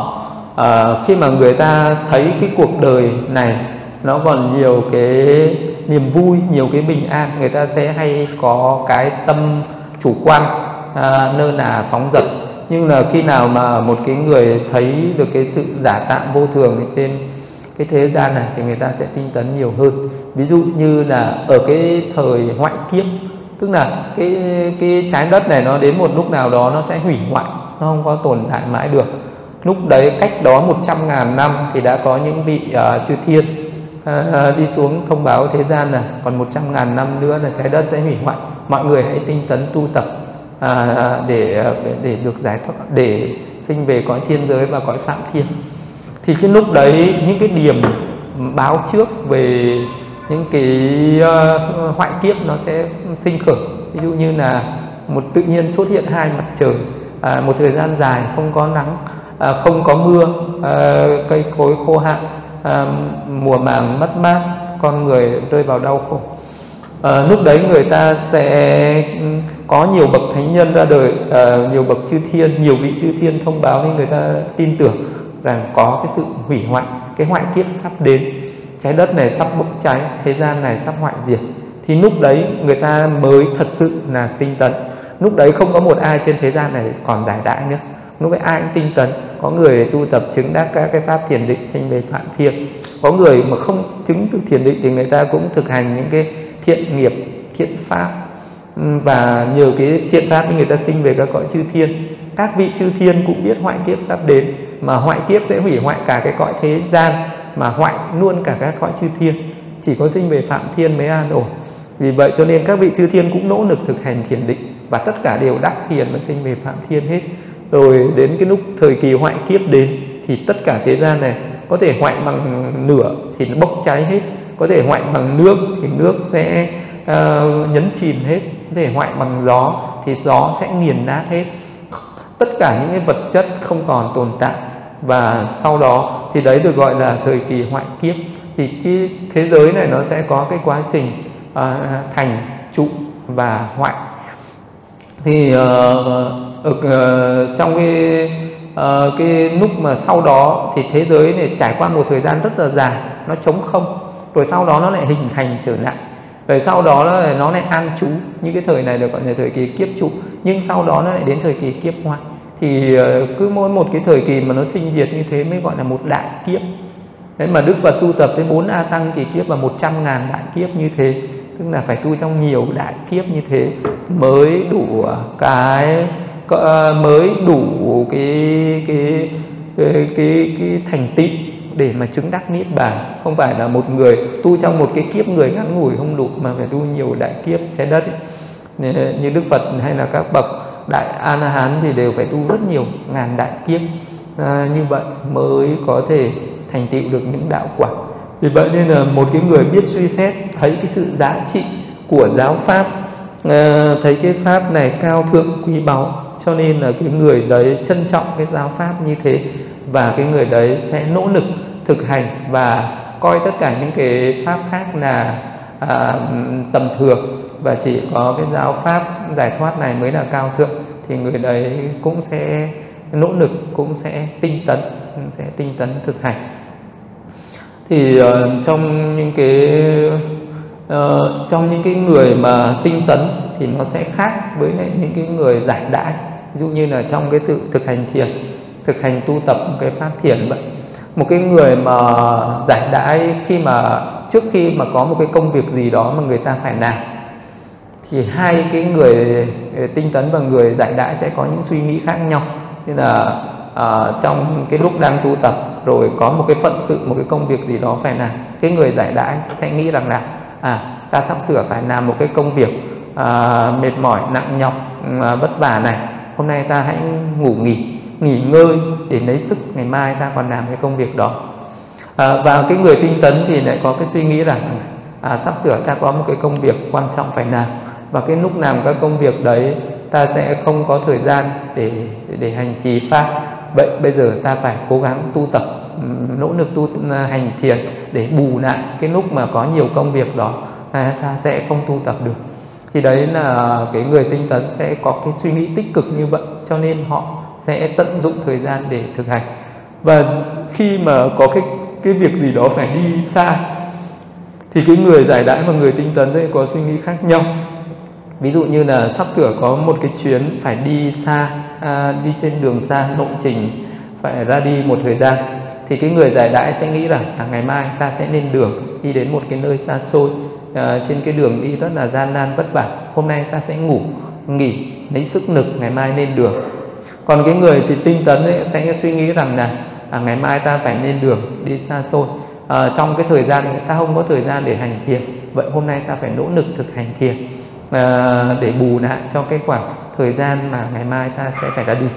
khi mà người ta thấy cái cuộc đời này nó còn nhiều cái niềm vui, nhiều cái bình an, người ta sẽ hay có cái tâm chủ quan, nơ nà phóng dật. Nhưng là khi nào mà một cái người thấy được cái sự giả tạm vô thường trên cái thế gian này thì người ta sẽ tinh tấn nhiều hơn. Ví dụ như là ở cái thời hoại kiếp, tức là cái trái đất này nó đến một lúc nào đó nó sẽ hủy hoại, nó không có tồn tại mãi được. Lúc đấy cách đó 100.000 năm thì đã có những vị chư thiên đi xuống thông báo thế gian là còn 100.000 năm nữa là trái đất sẽ hủy hoại, mọi người hãy tinh tấn tu tập để được giải thoát, để sinh về cõi thiên giới và cõi phạm thiên. Thì cái lúc đấy những cái điểm báo trước về những cái hoại kiếp nó sẽ sinh khởi. Ví dụ như là tự nhiên xuất hiện hai mặt trời, một thời gian dài không có nắng, không có mưa, cây cối khô hạn, mùa màng mất mát, con người rơi vào đau khổ. Lúc đấy người ta sẽ có nhiều bậc thánh nhân ra đời, nhiều bậc chư thiên, nhiều vị chư thiên thông báo nên người ta tin tưởng rằng có cái sự hủy hoại, cái hoại kiếp sắp đến, trái đất này sắp bốc cháy, thế gian này sắp hoại diệt. Thì lúc đấy người ta mới thật sự là tinh tấn. Lúc đấy không có một ai trên thế gian này còn giải đãi nữa, lúc ấy ai cũng tinh tấn. Có người tu tập chứng đắc các cái pháp thiền định sinh về phạm thiên, có người mà không chứng được thiền định thì người ta cũng thực hành những cái thiện nghiệp, thiện pháp, và nhờ cái thiện pháp người ta sinh về các cõi chư thiên. Các vị chư thiên cũng biết hoại kiếp sắp đến, mà hoại kiếp sẽ hủy hoại cả cái cõi thế gian, mà hoại luôn cả các cõi chư thiên, chỉ có sinh về phạm thiên mới an ổn. Vì vậy cho nên các vị chư thiên cũng nỗ lực thực hành thiền định, và tất cả đều đắc thiền và sinh về phạm thiên hết. Rồi đến cái lúc thời kỳ hoại kiếp đến thì tất cả thế gian này có thể hoại bằng lửa thì nó bốc cháy hết, có thể hoại bằng nước thì nước sẽ nhấn chìm hết, có thể hoại bằng gió thì gió sẽ nghiền nát hết. Tất cả những cái vật chất không còn tồn tại, và sau đó thì đấy được gọi là thời kỳ hoại kiếp. Thì cái thế giới này nó sẽ có cái quá trình thành, trụ và hoại. Thì trong cái cái lúc mà sau đó thì thế giới này trải qua một thời gian rất là dài nó trống không, rồi sau đó nó lại hình thành trở lại, rồi sau đó nó lại an trú. Như cái thời này được gọi là thời kỳ kiếp trụ, nhưng sau đó nó lại đến thời kỳ kiếp hoại. Thì cứ mỗi một cái thời kỳ mà nó sinh diệt như thế mới gọi là một đại kiếp. Đấy mà Đức Phật tu tập tới 4 A Tăng kỳ kiếp và 100.000 đại kiếp như thế, tức là phải tu trong nhiều đại kiếp như thế mới đủ cái thành tựu để mà chứng đắc niết bàn. Không phải là một người tu trong một cái kiếp người ngắn ngủi không đủ, mà phải tu nhiều đại kiếp trái đất ấy. Như Đức Phật hay là các bậc đại A La Hán thì đều phải tu rất nhiều ngàn đại kiếp như vậy mới có thể thành tựu được những đạo quả. Vì vậy nên là một cái người biết suy xét, thấy cái sự giá trị của giáo pháp, thấy cái pháp này cao thượng quý báu, cho nên là cái người đấy trân trọng cái giáo pháp như thế, và cái người đấy sẽ nỗ lực thực hành và coi tất cả những cái pháp khác là tầm thường, và chỉ có cái giáo pháp giải thoát này mới là cao thượng, thì người đấy cũng sẽ nỗ lực, cũng sẽ tinh tấn thực hành. Thì trong những cái người mà tinh tấn thì nó sẽ khác với lại những cái người giải đãi. Ví dụ như là trong cái sự thực hành thiền, thực hành tu tập một cái pháp thiền vậy, một cái người mà giải đãi trước khi mà có một cái công việc gì đó mà người ta phải làm, thì hai cái người tinh tấn và người giải đãi sẽ có những suy nghĩ khác nhau. Nên là trong cái lúc đang tu tập rồi có một cái phận sự, một cái công việc gì đó phải làm, cái người giải đãi sẽ nghĩ rằng là ta sắp sửa phải làm một cái công việc mệt mỏi, nặng nhọc, vất vả này, hôm nay ta hãy nghỉ ngơi để lấy sức, ngày mai ta còn làm cái công việc đó. Và cái người tinh tấn thì lại có cái suy nghĩ rằng sắp sửa ta có một cái công việc quan trọng phải làm, và cái lúc làm các công việc đấy ta sẽ không có thời gian để hành trì pháp. Vậy bây giờ ta phải cố gắng tu tập, nỗ lực tu hành thiền để bù lại cái lúc mà có nhiều công việc đó ta sẽ không tu tập được. Thì đấy là cái người tinh tấn sẽ có cái suy nghĩ tích cực như vậy, cho nên họ sẽ tận dụng thời gian để thực hành. Và khi mà có cái việc gì đó phải đi xa thì cái người giải đãi và người tinh tấn sẽ có suy nghĩ khác nhau. Ví dụ như là sắp sửa có một cái chuyến phải đi xa, đi trên đường xa, lộ trình phải ra đi một thời gian, thì cái người giải đãi sẽ nghĩ rằng ngày mai ta sẽ lên đường đi đến một cái nơi xa xôi, trên cái đường đi rất là gian nan vất vả, hôm nay ta sẽ nghỉ lấy sức lực, ngày mai lên đường. Còn cái người thì tinh tấn ấy sẽ suy nghĩ rằng là ngày mai ta phải lên đường đi xa xôi, trong cái thời gian này ta không có thời gian để hành thiền, vậy hôm nay ta phải nỗ lực thực hành thiền để bù lại cho cái khoảng thời gian mà ngày mai ta sẽ phải ra đi.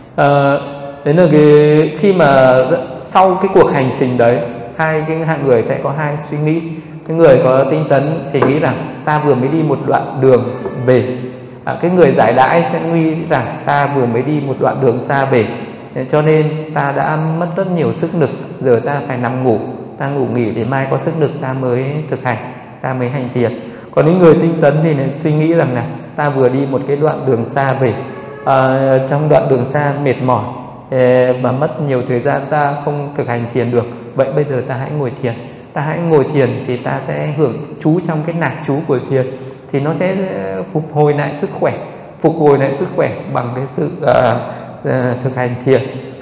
Đấy là khi mà sau cái cuộc hành trình đấy, hai cái hạng người sẽ có hai suy nghĩ. Cái người có tinh tấn thì nghĩ rằng ta vừa mới đi một đoạn đường về, cái người giải đãi sẽ nghĩ rằng ta vừa mới đi một đoạn đường xa về, cho nên ta đã mất rất nhiều sức lực, giờ ta phải nằm ngủ, ta ngủ nghỉ để mai có sức lực ta mới thực hành, ta mới hành thiền. Còn những người tinh tấn thì lại suy nghĩ rằng là ta vừa đi một cái đoạn đường xa về, trong đoạn đường xa mệt mỏi và mất nhiều thời gian, ta không thực hành thiền được, vậy bây giờ ta hãy ngồi thiền. Ta hãy ngồi thiền thì ta sẽ hưởng trú trong cái nạc trú của thiền, thì nó sẽ phục hồi lại sức khỏe bằng cái sự thực hành thiền,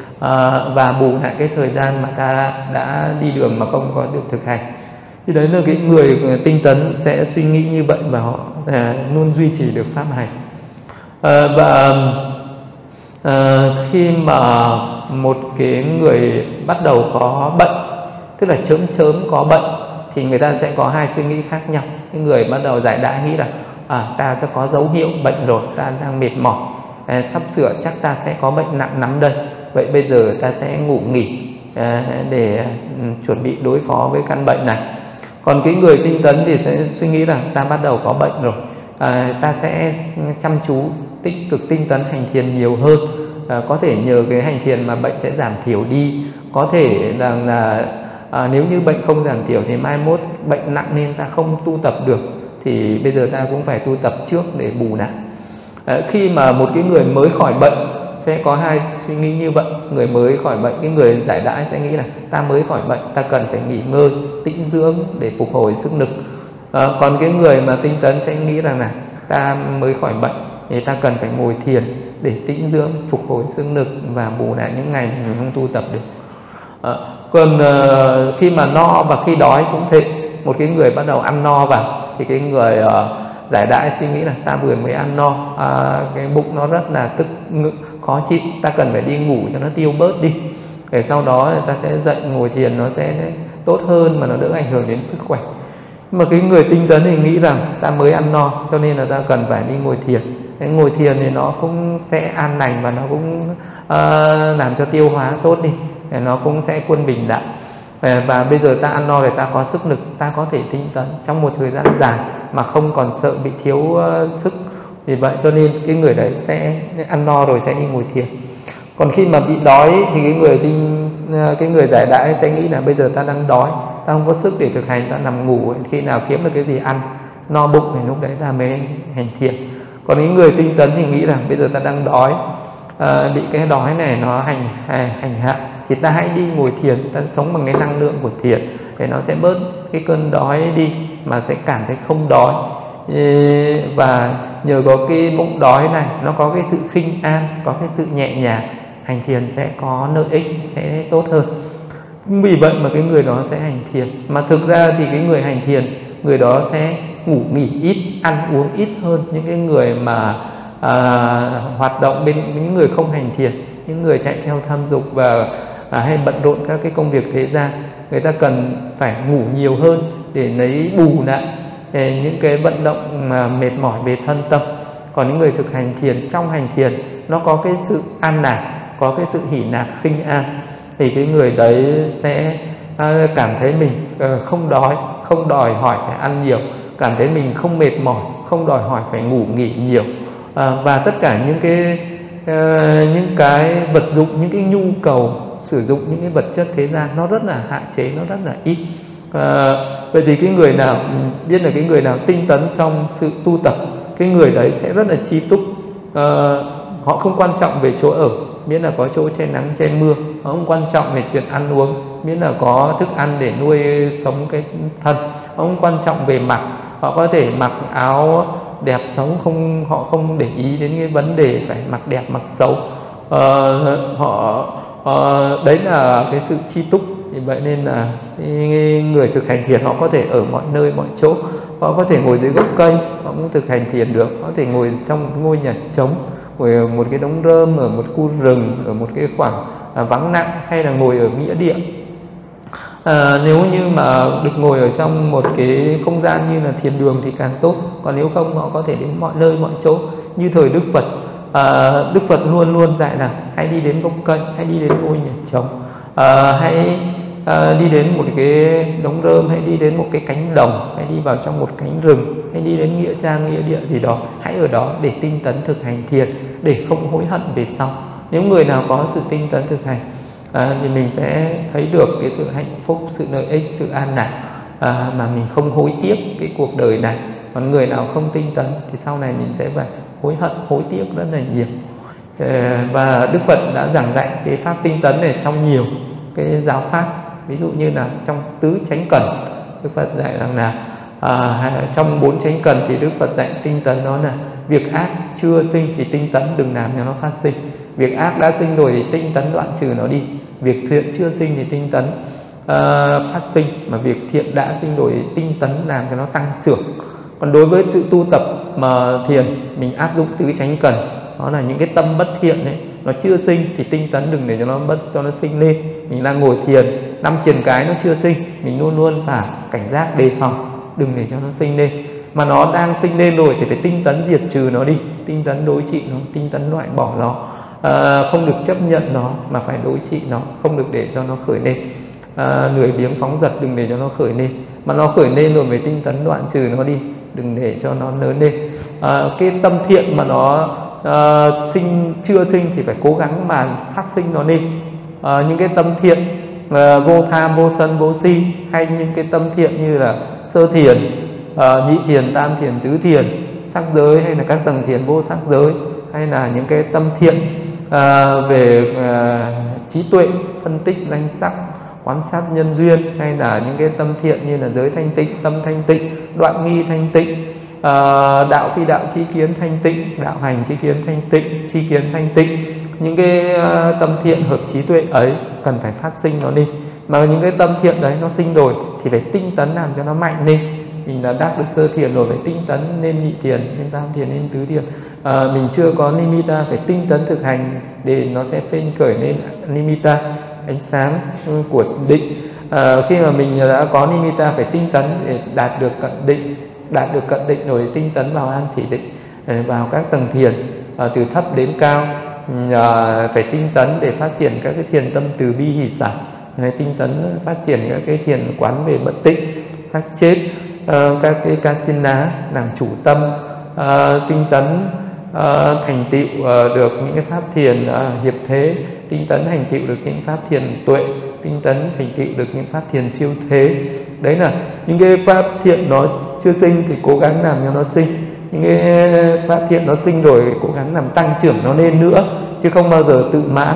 và bù lại cái thời gian mà ta đã đi đường mà không có được thực hành. Thì đấy là cái người tinh tấn sẽ suy nghĩ như vậy, và họ luôn duy trì được pháp hành. Và khi mà một cái người bắt đầu có bệnh, tức là chớm có bệnh, thì người ta sẽ có hai suy nghĩ khác nhau. Cái người bắt đầu giải đãi nghĩ là ta sẽ có dấu hiệu bệnh rồi, ta đang mệt mỏi, sắp sửa chắc ta sẽ có bệnh nặng lắm đây, vậy bây giờ ta sẽ ngủ nghỉ để chuẩn bị đối phó với căn bệnh này. Còn cái người tinh tấn thì sẽ suy nghĩ rằng ta bắt đầu có bệnh rồi, ta sẽ chăm chú tích cực tinh tấn hành thiền nhiều hơn, có thể nhờ cái hành thiền mà bệnh sẽ giảm thiểu đi. Có thể rằng là nếu như bệnh không giảm thiểu thì mai mốt bệnh nặng nên ta không tu tập được, thì bây giờ ta cũng phải tu tập trước để bù lại. Khi mà một cái người mới khỏi bệnh sẽ có hai suy nghĩ như vậy. Người mới khỏi bệnh, cái người giải đãi sẽ nghĩ là ta mới khỏi bệnh, ta cần phải nghỉ ngơi, tĩnh dưỡng để phục hồi sức lực. Còn cái người mà tinh tấn sẽ nghĩ rằng là ta mới khỏi bệnh thì ta cần phải ngồi thiền để tĩnh dưỡng, phục hồi sức lực và bù lại những ngày mình không tu tập được. Còn khi mà no và khi đói cũng thế. Một cái người bắt đầu ăn no vào thì cái người giải đãi suy nghĩ là ta vừa mới ăn no, cái bụng nó rất là khó chịu, ta cần phải đi ngủ cho nó tiêu bớt đi, để sau đó ta sẽ dậy ngồi thiền nó sẽ tốt hơn mà nó đỡ ảnh hưởng đến sức khỏe. Mà cái người tinh tấn thì nghĩ rằng ta mới ăn no cho nên là ta cần phải đi ngồi thiền. Cái ngồi thiền thì nó cũng sẽ an lành và nó cũng làm cho tiêu hóa tốt đi, nó cũng sẽ quân bình đạm. Và bây giờ ta ăn no để ta có sức lực, ta có thể tinh tấn trong một thời gian dài mà không còn sợ bị thiếu sức. Vì vậy cho nên cái người đấy sẽ ăn no rồi sẽ đi ngồi thiền. Còn khi mà bị đói thì cái người giải đãi sẽ nghĩ là bây giờ ta đang đói, ta không có sức để thực hành, ta nằm ngủ, khi nào kiếm được cái gì ăn no bụng thì lúc đấy ta mới hành thiền. Còn những người tinh tấn thì nghĩ rằng bây giờ ta đang đói, bị cái đói này nó hành hạ thì ta hãy đi ngồi thiền, ta sống bằng cái năng lượng của thiền để nó sẽ bớt cái cơn đói đi mà sẽ cảm thấy không đói. Và nhờ có cái bụng đói này nó có cái sự khinh an, có cái sự nhẹ nhàng, hành thiền sẽ có lợi ích, sẽ tốt hơn. Vì vậy mà cái người đó sẽ hành thiền. Mà thực ra thì cái người hành thiền, người đó sẽ ngủ nghỉ ít, ăn uống ít hơn những cái người mà hoạt động bên những người không hành thiền, những người chạy theo tham dục và hay bận rộn các cái công việc thế gian. Người ta cần phải ngủ nhiều hơn để lấy bù lại những cái vận động mà mệt mỏi về thân tâm. Còn những người thực hành thiền, trong hành thiền nó có cái sự an lạc, có cái sự hỷ lạc khinh an, thì cái người đấy sẽ cảm thấy mình không đói, không đòi hỏi phải ăn nhiều, cảm thấy mình không mệt mỏi, không đòi hỏi phải ngủ nghỉ nhiều. Và tất cả những cái vật dụng, những cái nhu cầu sử dụng những cái vật chất thế gian nó rất là hạn chế, nó rất là ít. Vậy thì cái người nào biết là cái người nào tinh tấn trong sự tu tập, cái người đấy sẽ rất là chi túc. Họ không quan trọng về chỗ ở, miễn là có chỗ che nắng che mưa. Họ không quan trọng về chuyện ăn uống, miễn là có thức ăn để nuôi sống cái thân. Họ không quan trọng về mặc, họ có thể mặc áo đẹp xấu, họ không để ý đến cái vấn đề phải mặc đẹp mặc xấu. Đấy là cái sự chi túc. Vì vậy nên là người thực hành thiền họ có thể ở mọi nơi mọi chỗ. Họ có thể ngồi dưới gốc cây, họ cũng thực hành thiền được. Họ có thể ngồi trong một ngôi nhà trống, ngồi ở một cái đống rơm, ở một khu rừng, ở một cái khoảng vắng lặng, hay là ngồi ở nghĩa địa. Nếu như mà được ngồi ở trong một cái không gian như là thiền đường thì càng tốt. Còn nếu không, họ có thể đến mọi nơi mọi chỗ. Như thời Đức Phật, Đức Phật luôn luôn dạy là hãy đi đến gốc cây, hãy đi đến ngôi nhà trống, hãy đi đến một cái đống rơm, hãy đi đến một cái cánh đồng, hãy đi vào trong một cánh rừng, hãy đi đến nghĩa trang, nghĩa địa gì đó. Hãy ở đó để tinh tấn thực hành thiền, để không hối hận về sau. Nếu người nào có sự tinh tấn thực hành thì mình sẽ thấy được cái sự hạnh phúc, sự lợi ích, sự an lạc, mà mình không hối tiếc cái cuộc đời này. Còn người nào không tinh tấn thì sau này mình sẽ phải hối hận, hối tiếc rất là nhiều. Và Đức Phật đã giảng dạy cái pháp tinh tấn này trong nhiều cái giáo pháp. Ví dụ như là trong tứ chánh cần, Đức Phật dạy rằng là trong 4 chánh cần thì Đức Phật dạy tinh tấn đó là việc ác chưa sinh thì tinh tấn đừng làm cho nó phát sinh. Việc ác đã sinh rồi thì tinh tấn đoạn trừ nó đi. Việc thiện chưa sinh thì tinh tấn phát sinh, mà việc thiện đã sinh rồi thì tinh tấn làm cho nó tăng trưởng. Còn đối với sự tu tập mà thiền, mình áp dụng tứ chánh cần, đó là những cái tâm bất thiện ấy, nó chưa sinh thì tinh tấn đừng để cho nó sinh lên. Mình đang ngồi thiền, 5 triền cái nó chưa sinh, mình luôn luôn phải cảnh giác đề phòng, đừng để cho nó sinh lên. Mà nó đang sinh lên rồi thì phải tinh tấn diệt trừ nó đi, tinh tấn đối trị nó, tinh tấn loại bỏ nó. Không được chấp nhận nó mà phải đối trị nó, không được để cho nó khởi lên. Lười biếng phóng dật đừng để cho nó khởi lên, mà nó khởi lên rồi phải tinh tấn đoạn trừ nó đi, đừng để cho nó lớn lên. Cái tâm thiện mà nó chưa sinh thì phải cố gắng mà phát sinh nó lên. Những cái tâm thiện vô tham, vô sân, vô si, hay những cái tâm thiện như là sơ thiền, nhị thiền, tam thiền, tứ thiền, sắc giới, hay là các tầng thiền vô sắc giới, hay là những cái tâm thiện về trí tuệ, phân tích danh sắc, quan sát nhân duyên, hay là những cái tâm thiện như là giới thanh tịnh, tâm thanh tịnh, đoạn nghi thanh tịnh, đạo phi đạo chi kiến thanh tịnh, đạo hành chi kiến thanh tịnh, chi kiến thanh tịnh. Những cái tâm thiện hợp trí tuệ ấy cần phải phát sinh nó đi. Mà những cái tâm thiện đấy nó sinh rồi thì phải tinh tấn làm cho nó mạnh lên. Mình đã đắc được sơ thiền rồi, phải tinh tấn lên nhị thiền, lên tam thiền, lên tứ thiền. Mình chưa có nimitta, phải tinh tấn thực hành để nó sẽ phên khởi lên nimitta, ánh sáng của định. Khi mà mình đã có nimitta, phải tinh tấn để đạt được cận định. Đạt được cận định rồi tinh tấn vào an chỉ định, vào các tầng thiền từ thấp đến cao. Phải tinh tấn để phát triển các cái thiền tâm từ bi hỷ xả, tinh tấn phát triển các cái thiền quán về bất tịnh, xác chết, các cái kasina làm chủ tâm, tinh tấn thành tựu được những cái pháp thiền hiệp thế, tinh tấn thành tựu được những pháp thiền tuệ, tinh tấn thành tựu được những pháp thiền siêu thế. Đấy là những cái pháp thiện nó chưa sinh thì cố gắng làm cho nó sinh. Những cái pháp thiện nó sinh rồi cố gắng làm tăng trưởng nó lên nữa, chứ không bao giờ tự mãn.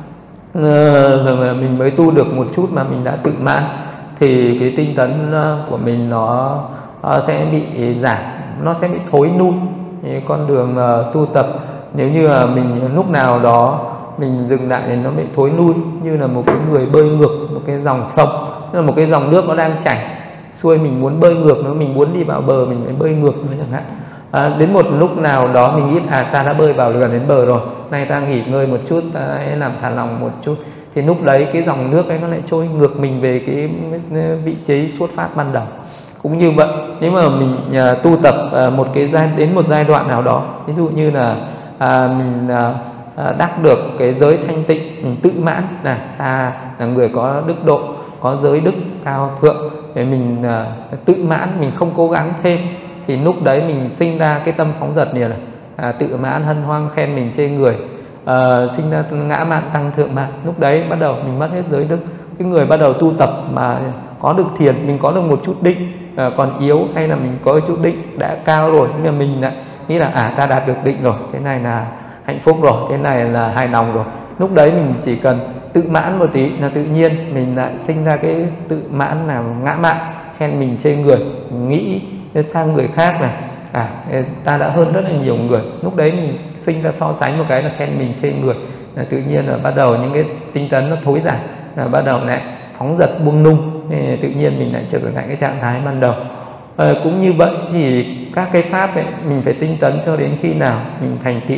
Rồi mà mình mới tu được một chút mà mình đã tự mãn thì cái tinh tấn của mình nó sẽ bị giảm, nó sẽ bị thối nuôi. Con đường tu tập nếu như là mình lúc nào đó mình dừng lại thì nó bị thối nuôi, như là một cái người bơi ngược một cái dòng sông, tức là một cái dòng nước nó đang chảy xuôi, mình muốn bơi ngược nó, mình muốn đi vào bờ mình phải bơi ngược nó chẳng hạn. Đến một lúc nào đó mình nghĩ ta đã bơi vào gần đến bờ rồi, nay ta nghỉ ngơi một chút, ta hãy làm thả lòng một chút, thì lúc đấy cái dòng nước ấy nó lại trôi ngược mình về cái vị trí xuất phát ban đầu. Cũng như vậy, nếu mà mình tu tập đến một giai đoạn nào đó, ví dụ như là mình đắc được cái giới thanh tịnh, mình tự mãn là ta là người có đức độ, có giới đức cao thượng, để mình tự mãn, mình không cố gắng thêm, thì lúc đấy mình sinh ra cái tâm phóng dật này là tự mãn, hân hoan, khen mình chê người, sinh ra ngã mạn tăng thượng mạn. Lúc đấy bắt đầu mình mất hết giới đức. Cái người bắt đầu tu tập mà có được thiền, mình có được một chút định còn yếu, hay là mình có chút định đã cao rồi, nhưng mà mình lại nghĩ là ta đạt được định rồi, thế này là hạnh phúc rồi, thế này là hài lòng rồi. Lúc đấy mình chỉ cần tự mãn một tí là tự nhiên mình lại sinh ra cái tự mãn là ngã mạn, khen mình chê người, mình nghĩ sang người khác là ta đã hơn rất là nhiều người. Lúc đấy mình sinh ra so sánh một cái là khen mình chê người, là tự nhiên là bắt đầu những cái tinh tấn nó thối giảm, là bắt đầu lại phóng dật buông nung, thì tự nhiên mình lại trở lại cái trạng thái ban đầu. Cũng như vậy thì các cái pháp ấy, mình phải tinh tấn cho đến khi nào mình thành tựu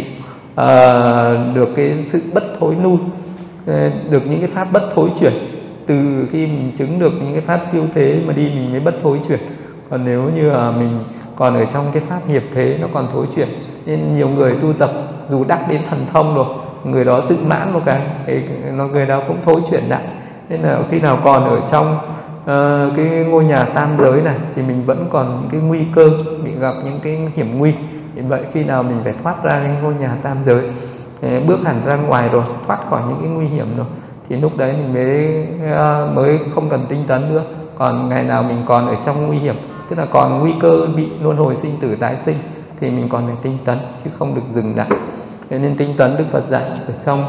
được cái sự bất thối nuôi, được những cái pháp bất thối chuyển. Từ khi mình chứng được những cái pháp siêu thế mà đi mình mới bất thối chuyển. Còn nếu như mình còn ở trong cái pháp hiệp thế nó còn thối chuyển, nên nhiều người tu tập dù đắc đến thần thông rồi, người đó tự mãn một cái người đó cũng thối chuyển lại. Nên là khi nào còn ở trong cái ngôi nhà tam giới này thì mình vẫn còn những cái nguy cơ bị gặp những cái hiểm nguy. Vì vậy khi nào mình phải thoát ra cái ngôi nhà tam giới, bước hẳn ra ngoài rồi, thoát khỏi những cái nguy hiểm rồi, thì lúc đấy mình mới không cần tinh tấn nữa. Còn ngày nào mình còn ở trong nguy hiểm, tức là còn nguy cơ bị luân hồi sinh tử tái sinh, thì mình còn phải tinh tấn chứ không được dừng lại. Nên tinh tấn Đức Phật dạy ở trong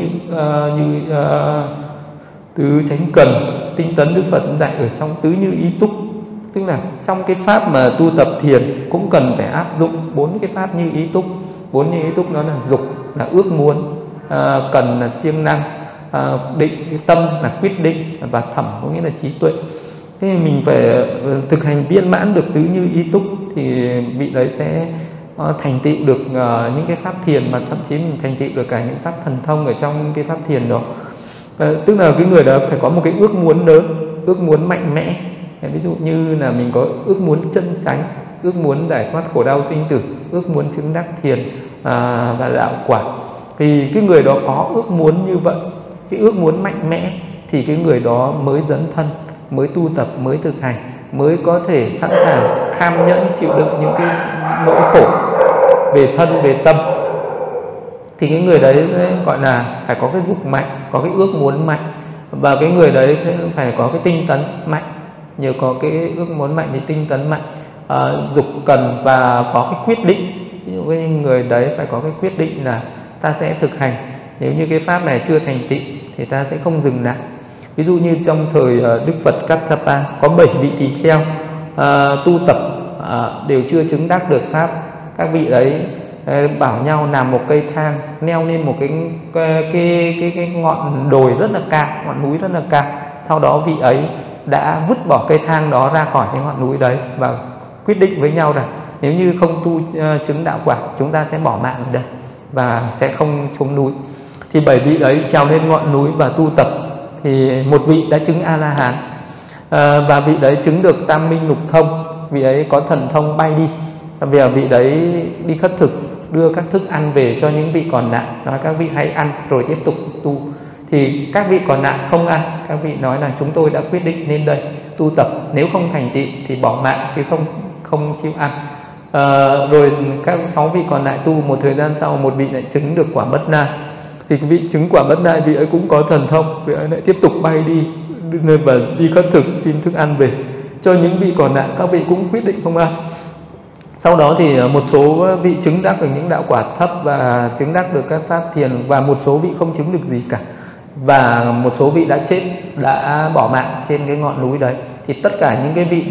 tứ chánh cần. Tinh tấn Đức Phật dạy ở trong tứ như ý túc, tức là trong cái pháp mà tu tập thiền cũng cần phải áp dụng 4 cái pháp như ý túc. 4 như ý túc đó là dục là ước muốn, cần là siêng năng, định tâm là quyết định, và thẩm có nghĩa là trí tuệ. Thế mình phải thực hành viên mãn được tứ như ý túc thì vị đấy sẽ thành tựu được những cái pháp thiền, mà thậm chí mình thành tựu được cả những pháp thần thông ở trong cái pháp thiền đó. Tức là cái người đó phải có một cái ước muốn lớn, ước muốn mạnh mẽ. Ví dụ như là mình có ước muốn chân chánh, ước muốn giải thoát khổ đau sinh tử, ước muốn chứng đắc thiền và đạo quả. Thì cái người đó có ước muốn như vậy, cái ước muốn mạnh mẽ, thì cái người đó mới dấn thân, mới tu tập, mới thực hành, mới có thể sẵn sàng kham nhẫn chịu đựng những cái nỗi khổ về thân, về tâm. Thì cái người đấy gọi là phải có cái dục mạnh, có cái ước muốn mạnh, và cái người đấy phải có cái tinh tấn mạnh. Nhờ có cái ước muốn mạnh thì tinh tấn mạnh, dục cần và có cái quyết định. Ví dụ cái người đấy phải có cái quyết định là ta sẽ thực hành Nếu như cái pháp này chưa thành tựu thì ta sẽ không dừng lại. Ví dụ như trong thời Đức Phật Kapsapa có 7 vị tỳ kheo tu tập đều chưa chứng đắc được pháp. Các vị ấy bảo nhau làm một cây thang leo lên một cái ngọn đồi rất là cao, ngọn núi rất là cao. Sau đó vị ấy đã vứt bỏ cây thang đó ra khỏi cái ngọn núi đấy và quyết định với nhau rằng nếu như không tu chứng đạo quả, chúng ta sẽ bỏ mạng ở đây và sẽ không xuống núi. Thì 7 vị ấy trèo lên ngọn núi và tu tập. Thì một vị đã chứng A-la-hán, và vị đấy chứng được tam minh lục thông. Vị ấy có thần thông bay đi. Vì vị đấy đi khất thực, đưa các thức ăn về cho những vị còn lại, nói các vị hãy ăn rồi tiếp tục tu. Thì các vị còn lại không ăn. Các vị nói là chúng tôi đã quyết định lên đây tu tập, nếu không thành tựu thì bỏ mạng chứ không chịu ăn. Rồi các 6 vị còn lại tu. Một thời gian sau, một vị lại chứng được quả Bất Na. Thì vị chứng quả Bất Na, vị ấy cũng có thần thông, vị ấy lại tiếp tục bay đi và đi khất thực xin thức ăn về cho những vị còn lại. Các vị cũng quyết định không ăn. Sau đó thì một số vị chứng đắc được những đạo quả thấp và chứng đắc được các pháp thiền, và một số vị không chứng được gì cả, và một số vị đã chết, đã bỏ mạng trên cái ngọn núi đấy. Thì tất cả những cái vị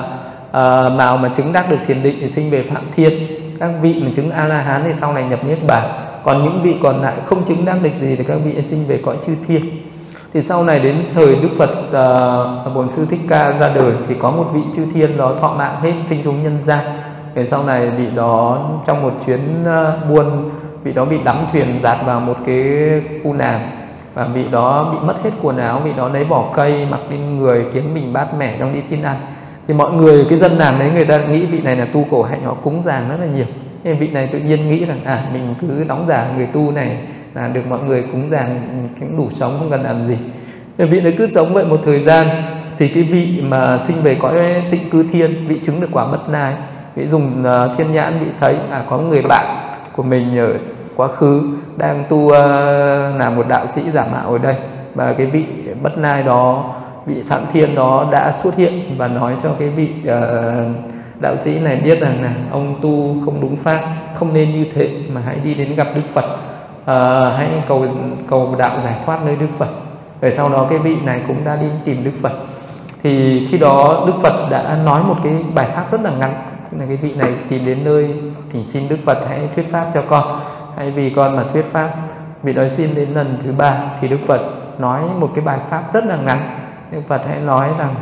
mà chứng đắc được thiền định thì sinh về Phạm Thiên. Các vị mà chứng A-la-hán thì sau này nhập Niết Bàn. Còn những vị còn lại không chứng đắc được gì thì các vị sinh về cõi chư thiên. Thì sau này đến thời Đức Phật Bổn Sư Thích Ca ra đời thì có một vị chư thiên đó thọ mạng hết, sinh xuống nhân gian. Thì sau này vị đó trong một chuyến buôn, vị đó bị đắm thuyền dạt vào một cái khu nàng, và vị đó bị mất hết quần áo. Vị đó lấy vỏ cây mặc lên người, kiếm bình bát mẻ trong đi xin ăn. Thì mọi người, cái dân làng đấy, người ta nghĩ vị này là tu khổ hạnh, họ cúng dường rất là nhiều. Nên vị này tự nhiên nghĩ rằng mình cứ đóng giả người tu này là được mọi người cúng dường, cũng đủ sống, không cần làm gì. Thì vị đấy cứ sống vậy một thời gian. Thì cái vị mà sinh về cõi Tịnh Cư Thiên, vị chứng được quả Bất Na, vị dùng thiên nhãn, vị thấy có người bạn của mình ở quá khứ đang tu là một đạo sĩ giả mạo ở đây, và cái vị Bất Na đó, vị Phạm Thiên đó đã xuất hiện và nói cho cái vị đạo sĩ này biết rằng là ông tu không đúng pháp, không nên như thế, mà hãy đi đến gặp Đức Phật, hãy cầu đạo giải thoát nơi Đức Phật. Rồi sau đó cái vị này cũng đã đi tìm Đức Phật. Thì khi đó Đức Phật đã nói một cái bài pháp rất là ngắn, là cái vị này tìm đến nơi thì xin Đức Phật hãy thuyết pháp cho con, hãy vì con mà thuyết pháp. Vị đó xin đến lần thứ 3 thì Đức Phật nói một cái bài pháp rất là ngắn. Đức Phật hãy nói rằng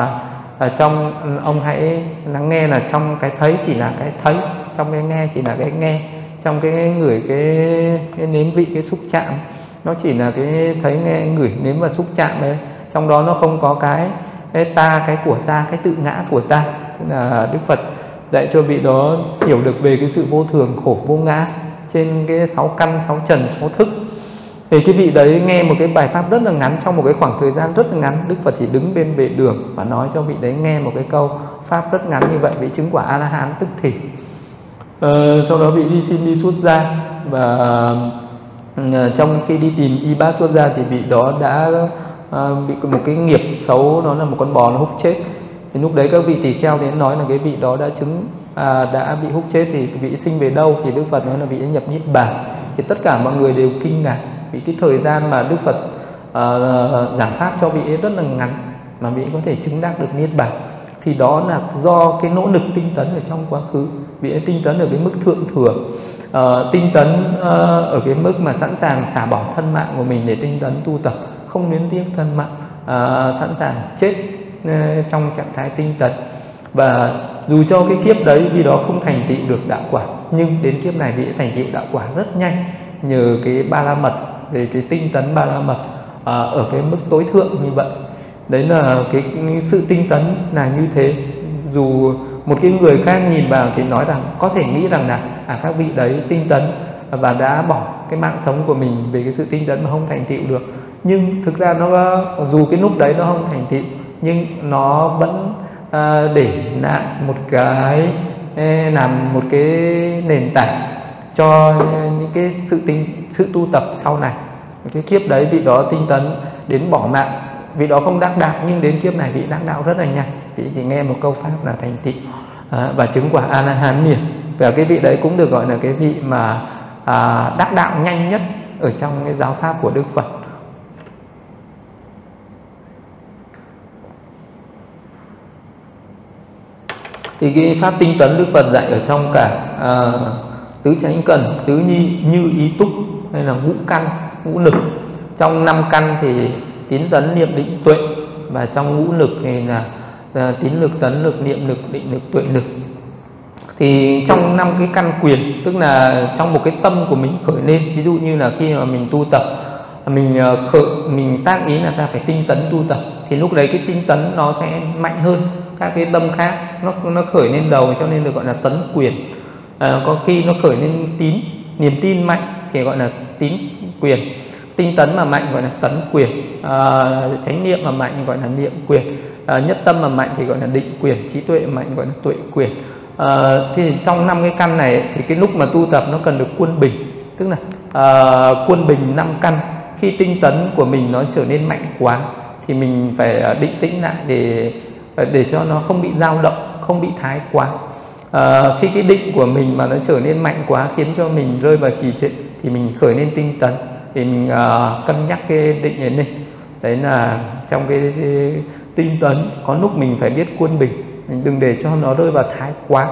trong ông hãy lắng nghe, là trong cái thấy chỉ là cái thấy, trong cái nghe chỉ là cái nghe, trong cái ngửi cái nếm vị, cái xúc chạm, nó chỉ là cái thấy nghe ngửi nếm và xúc chạm đấy, trong đó nó không có cái ta, cái của ta, cái tự ngã của ta. Tức là Đức Phật dạy cho vị đó hiểu được về cái sự vô thường, khổ, vô ngã trên cái 6 căn, 6 trần, 6 thức. Thì cái vị đấy nghe một cái bài pháp rất là ngắn, trong một cái khoảng thời gian rất là ngắn. Đức Phật chỉ đứng bên vệ đường và nói cho vị đấy nghe một cái câu pháp rất ngắn như vậy. Vị chứng quả A-la-hán tức thì. Sau đó vị đi xin đi xuất gia, và trong khi đi tìm y bát xuất gia thì vị đó đã bị một cái nghiệp xấu, đó là một con bò nó húc chết. Thì lúc đấy các vị tỳ kheo đến nói là cái vị đó đã chứng đã bị húc chết, thì vị sinh về đâu? Thì Đức Phật nói là vị nhập Niết Bàn. Thì tất cả mọi người đều kinh ngạc vì cái thời gian mà Đức Phật giảng pháp cho vị ấy rất là ngắn mà vị ấy có thể chứng đắc được Niết Bàn. Thì đó là do cái nỗ lực tinh tấn ở trong quá khứ. Vị ấy tinh tấn ở cái mức thượng thừa, tinh tấn ở cái mức mà sẵn sàng xả bỏ thân mạng của mình để tinh tấn tu tập, không luyến tiếc thân mạng, sẵn sàng chết trong trạng thái tinh tấn. Và dù cho cái kiếp đấy vì đó không thành tựu được đạo quả, nhưng đến kiếp này vị thành tựu đạo quả rất nhanh nhờ cái ba la mật, về cái tinh tấn ba la mật ở cái mức tối thượng như vậy. Đấy là cái sự tinh tấn là như thế. Dù một cái người khác nhìn vào thì nói rằng, có thể nghĩ rằng là các vị đấy tinh tấn và đã bỏ cái mạng sống của mình về cái sự tinh tấn mà không thành tựu được. Nhưng thực ra nó, dù cái lúc đấy nó không thành tựu, nhưng nó vẫn để lại một cái, làm một cái nền tảng cho những cái sự tu tập sau này. Cái kiếp đấy vị đó tinh tấn đến bỏ mạng, vị đó không đắc đạo, nhưng đến kiếp này vị đắc đạo rất là nhanh. Vị chỉ nghe một câu pháp là thành tựu và chứng quả A-la-hán liền. Và cái vị đấy cũng được gọi là cái vị mà đắc đạo nhanh nhất ở trong cái giáo pháp của Đức Phật. Thì cái pháp tinh tấn Đức Phật dạy ở trong cả tứ chánh cần, tứ nhi, như ý túc hay là ngũ căn, ngũ lực. Trong 5 căn thì tín tấn niệm định tuệ, và trong ngũ lực thì là tín lực, tấn lực, niệm lực, định lực, tuệ lực. Thì trong 5 cái căn quyền, tức là trong một cái tâm của mình khởi lên, ví dụ như là khi mà mình tu tập, mình tác ý là ta phải tinh tấn tu tập, thì lúc đấy cái tinh tấn nó sẽ mạnh hơn các cái tâm khác, nó khởi lên đầu, cho nên được gọi là tấn quyền. Có khi nó khởi lên tín, niềm tin mạnh thì gọi là tín quyền. Tinh tấn mà mạnh gọi là tấn quyền, chánh niệm mà mạnh gọi là niệm quyền, nhất tâm mà mạnh thì gọi là định quyền, trí tuệ mạnh gọi là tuệ quyền. Thì trong 5 cái căn này thì cái lúc mà tu tập nó cần được quân bình, tức là quân bình 5 căn. Khi tinh tấn của mình nó trở nên mạnh quá thì mình phải định tĩnh lại để cho nó không bị dao động, không bị thái quá. Khi cái định của mình mà nó trở nên mạnh quá khiến cho mình rơi vào trì trệ thì mình khởi lên tinh tấn, thì mình cân nhắc cái định ấy này. Đấy là trong cái tinh tấn có lúc mình phải biết quân bình, mình đừng để cho nó rơi vào thái quá.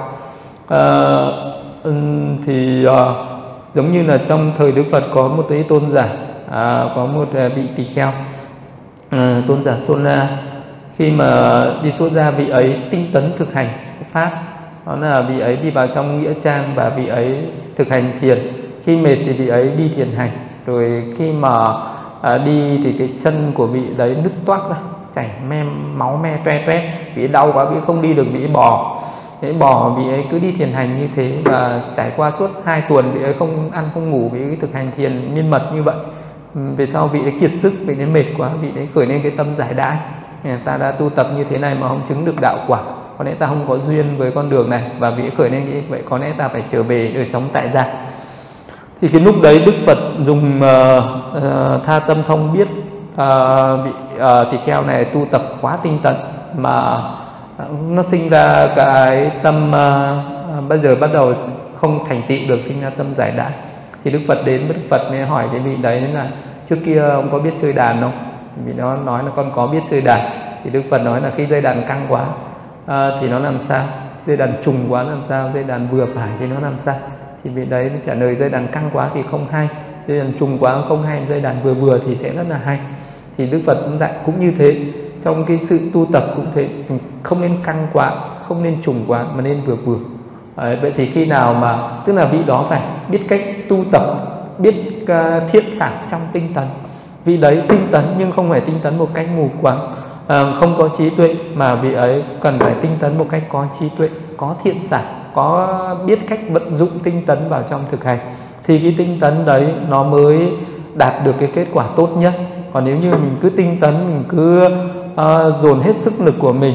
Giống như là trong thời Đức Phật có một cái tôn giả, có một vị tỳ kheo, tôn giả Sôn La. Khi mà đi xuất gia, vị ấy tinh tấn thực hành pháp, đó là vị ấy đi vào trong nghĩa trang và vị ấy thực hành thiền. Khi mệt thì vị ấy đi thiền hành, rồi khi mà đi thì cái chân của vị đấy nứt toác ra, chảy máu me toe toét, vị đau quá, vị không đi được, vị bò. Thế bò, vị ấy cứ đi thiền hành như thế, và trải qua suốt 2 tuần vị ấy không ăn không ngủ, vị ấy thực hành thiền miên mật như vậy. Về sau vị ấy kiệt sức, vị ấy mệt quá, vị ấy khởi lên cái tâm giải đãi. Ta đã tu tập như thế này mà không chứng được đạo quả, có lẽ ta không có duyên với con đường này, và vị ấy khởi lên cái vậy, có lẽ ta phải trở về đời sống tại gia. Thì cái lúc đấy Đức Phật dùng tha tâm thông biết vị tỳ kheo này tu tập quá tinh tấn mà nó sinh ra cái tâm bây giờ bắt đầu không thành tựu được, sinh ra tâm giải đãi. Thì Đức Phật đến, Đức Phật mới hỏi cái vị đấy là trước kia ông có biết chơi đàn không? Vị đó nói là con có biết chơi đàn. Thì Đức Phật nói là khi dây đàn căng quá thì nó làm sao, dây đàn trùng quá làm sao, dây đàn vừa phải thì nó làm sao. Thì vị đấy trả lời dây đàn căng quá thì không hay, dây đàn trùng quá không hay, dây đàn vừa vừa thì sẽ rất là hay. Thì Đức Phật cũng dạy cũng như thế, trong cái sự tu tập cũng thế, không nên căng quá, không nên trùng quá, mà nên vừa vừa. Vậy thì khi nào mà, tức là vị đó phải biết cách tu tập, biết thiện sản trong tinh tấn. Vị đấy tinh tấn nhưng không phải tinh tấn một cách mù quáng, không có trí tuệ, mà vị ấy cần phải tinh tấn một cách có trí tuệ, có thiện sản, có biết cách vận dụng tinh tấn vào trong thực hành, thì cái tinh tấn đấy nó mới đạt được cái kết quả tốt nhất. Còn nếu như mình cứ tinh tấn, mình cứ dồn hết sức lực của mình,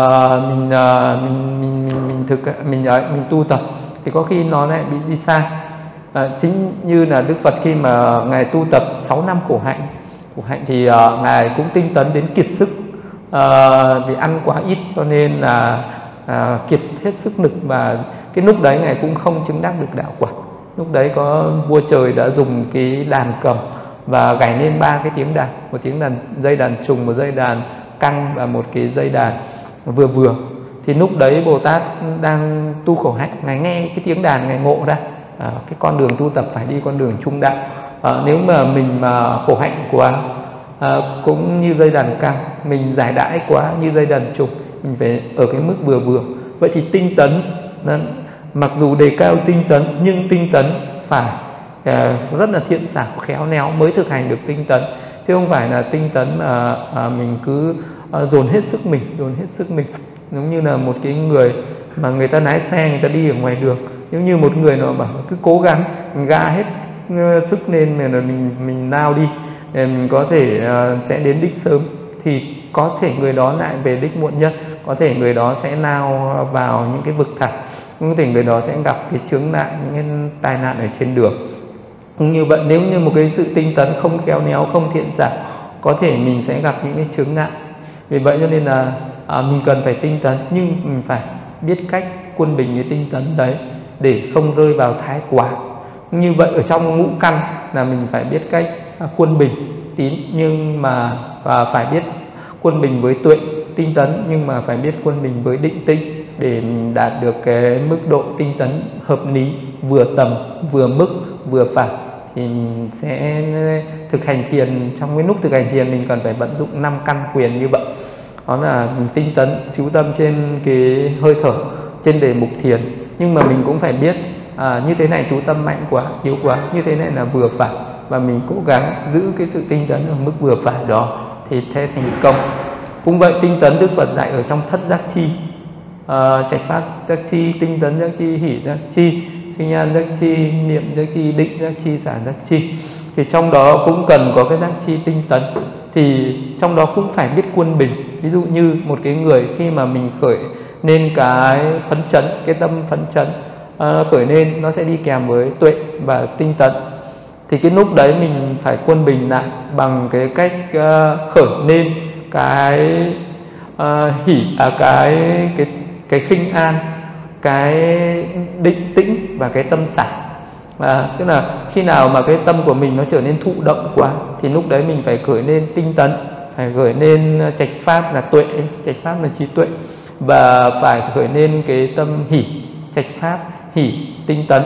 mình tu tập thì có khi nó lại bị đi sai. Chính như là Đức Phật khi mà ngài tu tập 6 năm khổ hạnh thì ngài cũng tinh tấn đến kiệt sức, vì ăn quá ít cho nên là kiệt hết sức lực, và cái lúc đấy ngài cũng không chứng đắc được đạo quả. Lúc đấy có vua trời đã dùng cái đàn cầm và gảy lên 3 cái tiếng đàn, một tiếng đàn dây đàn trùng, một dây đàn căng và một cái dây đàn vừa vừa. Thì lúc đấy Bồ Tát đang tu khổ hạnh, ngài nghe cái tiếng đàn, ngài ngộ ra cái con đường tu tập phải đi con đường trung đạo. Nếu mà mình mà khổ hạnh quá cũng như dây đàn căng, mình giải đãi quá như dây đàn trùng, mình phải ở cái mức vừa vừa. Vậy thì tinh tấn, mặc dù đề cao tinh tấn nhưng tinh tấn phải rất là thiện xảo, khéo léo mới thực hành được tinh tấn, chứ không phải là tinh tấn mà mình cứ dồn hết sức mình. Giống như là một cái người mà người ta lái xe, người ta đi ở ngoài đường, nếu như một người nó bảo cứ cố gắng ga hết sức lên là mình lao đi, mình có thể sẽ đến đích sớm, thì có thể người đó lại về đích muộn nhất, có thể người đó sẽ lao vào những cái vực thẳm, có thể người đó sẽ gặp cái chướng nạn, những cái tai nạn ở trên đường. Như vậy nếu như một cái sự tinh tấn không khéo léo, không thiện xảo, có thể mình sẽ gặp những cái chướng nạn. Vì vậy cho nên là mình cần phải tinh tấn, nhưng mình phải biết cách quân bình cái tinh tấn đấy để không rơi vào thái quá. Như vậy ở trong ngũ căn là mình phải biết cách quân bình tín, nhưng mà phải biết quân bình với tuệ tinh tấn, nhưng mà phải biết quân bình với định tinh để đạt được cái mức độ tinh tấn hợp lý, vừa tầm, vừa mức, vừa phải. Thì mình sẽ thực hành thiền, trong cái lúc thực hành thiền mình cần phải vận dụng 5 căn quyền như vậy. Đó là mình tinh tấn, chú tâm trên cái hơi thở, trên đề mục thiền, nhưng mà mình cũng phải biết như thế này chú tâm mạnh quá, yếu quá, như thế này là vừa phải, và mình cố gắng giữ cái sự tinh tấn ở mức vừa phải đó thì sẽ thành công. Cũng vậy, tinh tấn Đức Phật dạy ở trong thất giác chi, trạch pháp giác chi, tinh tấn giác chi, hỷ giác chi, kinh an giác chi, niệm giác chi, định giác chi, xả giác chi. Thì trong đó cũng cần có cái giác chi tinh tấn, thì trong đó cũng phải biết quân bình. Ví dụ như một cái người khi mà mình khởi nên cái phấn chấn, cái tâm phấn chấn khởi lên, nó sẽ đi kèm với tuệ và tinh tấn. Thì cái lúc đấy mình phải quân bình lại bằng cái cách khởi lên cái cái khinh an, cái định tĩnh và cái tâm xả. Tức là khi nào mà cái tâm của mình nó trở nên thụ động quá thì lúc đấy mình phải khởi lên tinh tấn, phải khởi lên trạch pháp là tuệ, trạch pháp là trí tuệ, và phải khởi lên cái tâm hỷ, trạch pháp, hỷ, tinh tấn.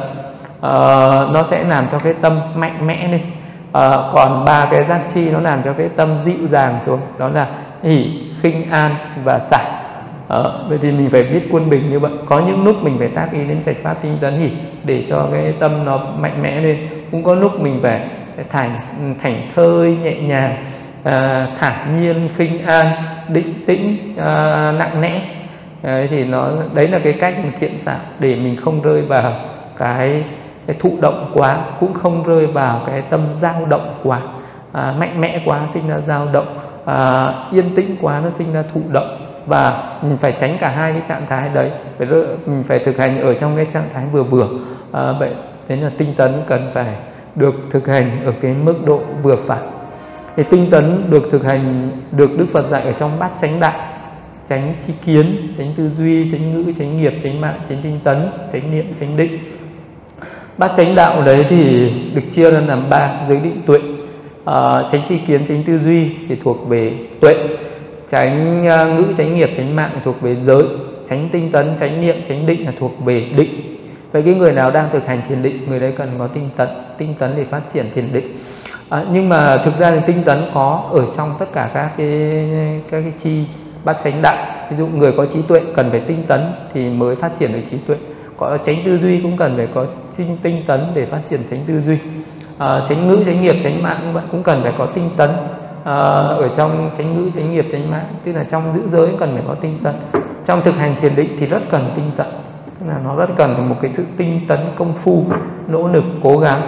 Nó sẽ làm cho cái tâm mạnh mẽ lên. Còn 3 cái giác chi nó làm cho cái tâm dịu dàng xuống, đó là hỷ, khinh an và xả. Vậy thì mình phải biết quân bình như vậy. Có những lúc mình phải tác ý đến trạch pháp, tinh tấn, hỷ để cho cái tâm nó mạnh mẽ lên. Cũng có lúc mình phải thảnh thơi, nhẹ nhàng, thản nhiên, khinh an, định tĩnh, nặng nẽ. Thì đấy là cái cách mình thiện xảo để mình không rơi vào cái thụ động quá, cũng không rơi vào cái tâm dao động quá, mạnh mẽ quá sinh ra dao động, yên tĩnh quá nó sinh ra thụ động. Và mình phải tránh cả hai cái trạng thái đấy, mình phải thực hành ở trong cái trạng thái vừa vừa. Vậy thế là tinh tấn cần phải được thực hành ở cái mức độ vừa phải. Thì tinh tấn được thực hành, được Đức Phật dạy ở trong bát chánh đạo: chánh tri kiến, chánh tư duy, chánh ngữ, chánh nghiệp, chánh mạng, chánh tinh tấn, chánh niệm, chánh định. Bát chánh đạo đấy thì được chia ra làm 3: giới định tuệ. Chánh tri kiến, chánh tư duy thì thuộc về tuệ, chánh ngữ, chánh nghiệp, chánh mạng thuộc về giới, chánh tinh tấn, chánh niệm, chánh định là thuộc về định. Vậy cái người nào đang thực hành thiền định, người đấy cần có tinh tấn để phát triển thiền định. Nhưng mà thực ra thì tinh tấn có ở trong tất cả các cái chi bát chánh đạo. Ví dụ người có trí tuệ cần phải tinh tấn thì mới phát triển được trí tuệ. Có chánh tư duy cũng cần phải có tinh tấn để phát triển chánh tư duy. Chánh ngữ, chánh nghiệp, chánh mạng cũng cần phải có tinh tấn. Ở trong chánh ngữ, chánh nghiệp, chánh mạng, tức là trong giữ giới cần phải có tinh tấn. Trong thực hành thiền định thì rất cần tinh tấn, tức là nó rất cần một cái sự tinh tấn, công phu, nỗ lực, cố gắng,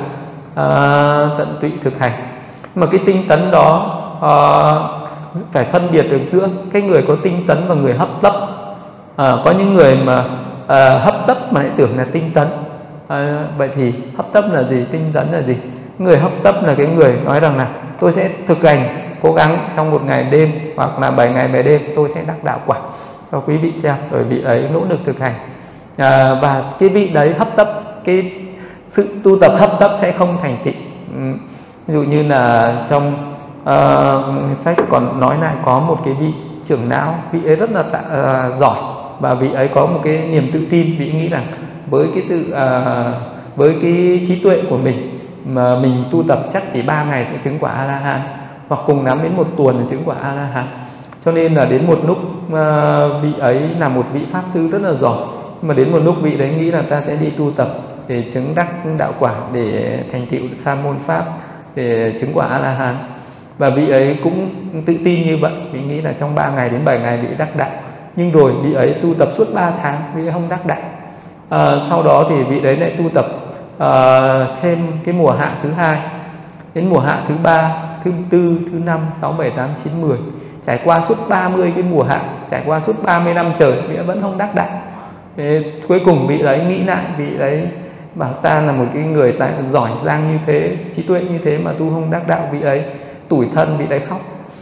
tận tụy thực hành. Mà cái tinh tấn đó phải phân biệt được giữa cái người có tinh tấn và người hấp tấp. Có những người mà hấp tấp mà lại tưởng là tinh tấn. Vậy thì hấp tấp là gì, tinh tấn là gì? Người hấp tấp là cái người nói rằng là tôi sẽ thực hành, cố gắng trong 1 ngày đêm hoặc là 7 ngày 7 đêm tôi sẽ đắc đạo quả, cho quý vị xem, rồi vị ấy nỗ lực thực hành. Và cái vị đấy hấp tấp, cái sự tu tập hấp tấp sẽ không thành tựu. Ví dụ như là trong sách còn nói lại có một cái vị trưởng não, vị ấy rất là giỏi, và vị ấy có một cái niềm tự tin, vị nghĩ rằng với cái sự với cái trí tuệ của mình mà mình tu tập chắc chỉ 3 ngày sẽ chứng quả A-la-hán, hoặc cùng lắm đến 1 tuần là chứng quả A-la-hán. Cho nên là đến một lúc vị ấy là một vị pháp sư rất là giỏi, nhưng mà đến một lúc vị đấy nghĩ là ta sẽ đi tu tập để chứng đắc đạo quả, để thành tựu sa môn pháp, để chứng quả A-la-hán. Và vị ấy cũng tự tin như vậy, vị nghĩ là trong 3 ngày đến 7 ngày vị đắc đạo. Nhưng rồi vị ấy tu tập suốt 3 tháng vị ấy không đắc đạo. Sau đó thì vị đấy lại tu tập thêm cái mùa hạ thứ 2, đến mùa hạ thứ 3, thứ 4, thứ 5, 6, 7, 8, 9, 10. Trải qua suốt 30 cái mùa hạ, trải qua suốt 30 năm trời, vị ấy vẫn không đắc đạo. Cuối cùng vị ấy nghĩ lại, vị ấy bảo ta là một cái người giỏi giang như thế, trí tuệ như thế mà tu không đắc đạo. Vị ấy tủi thân, vị ấy khóc.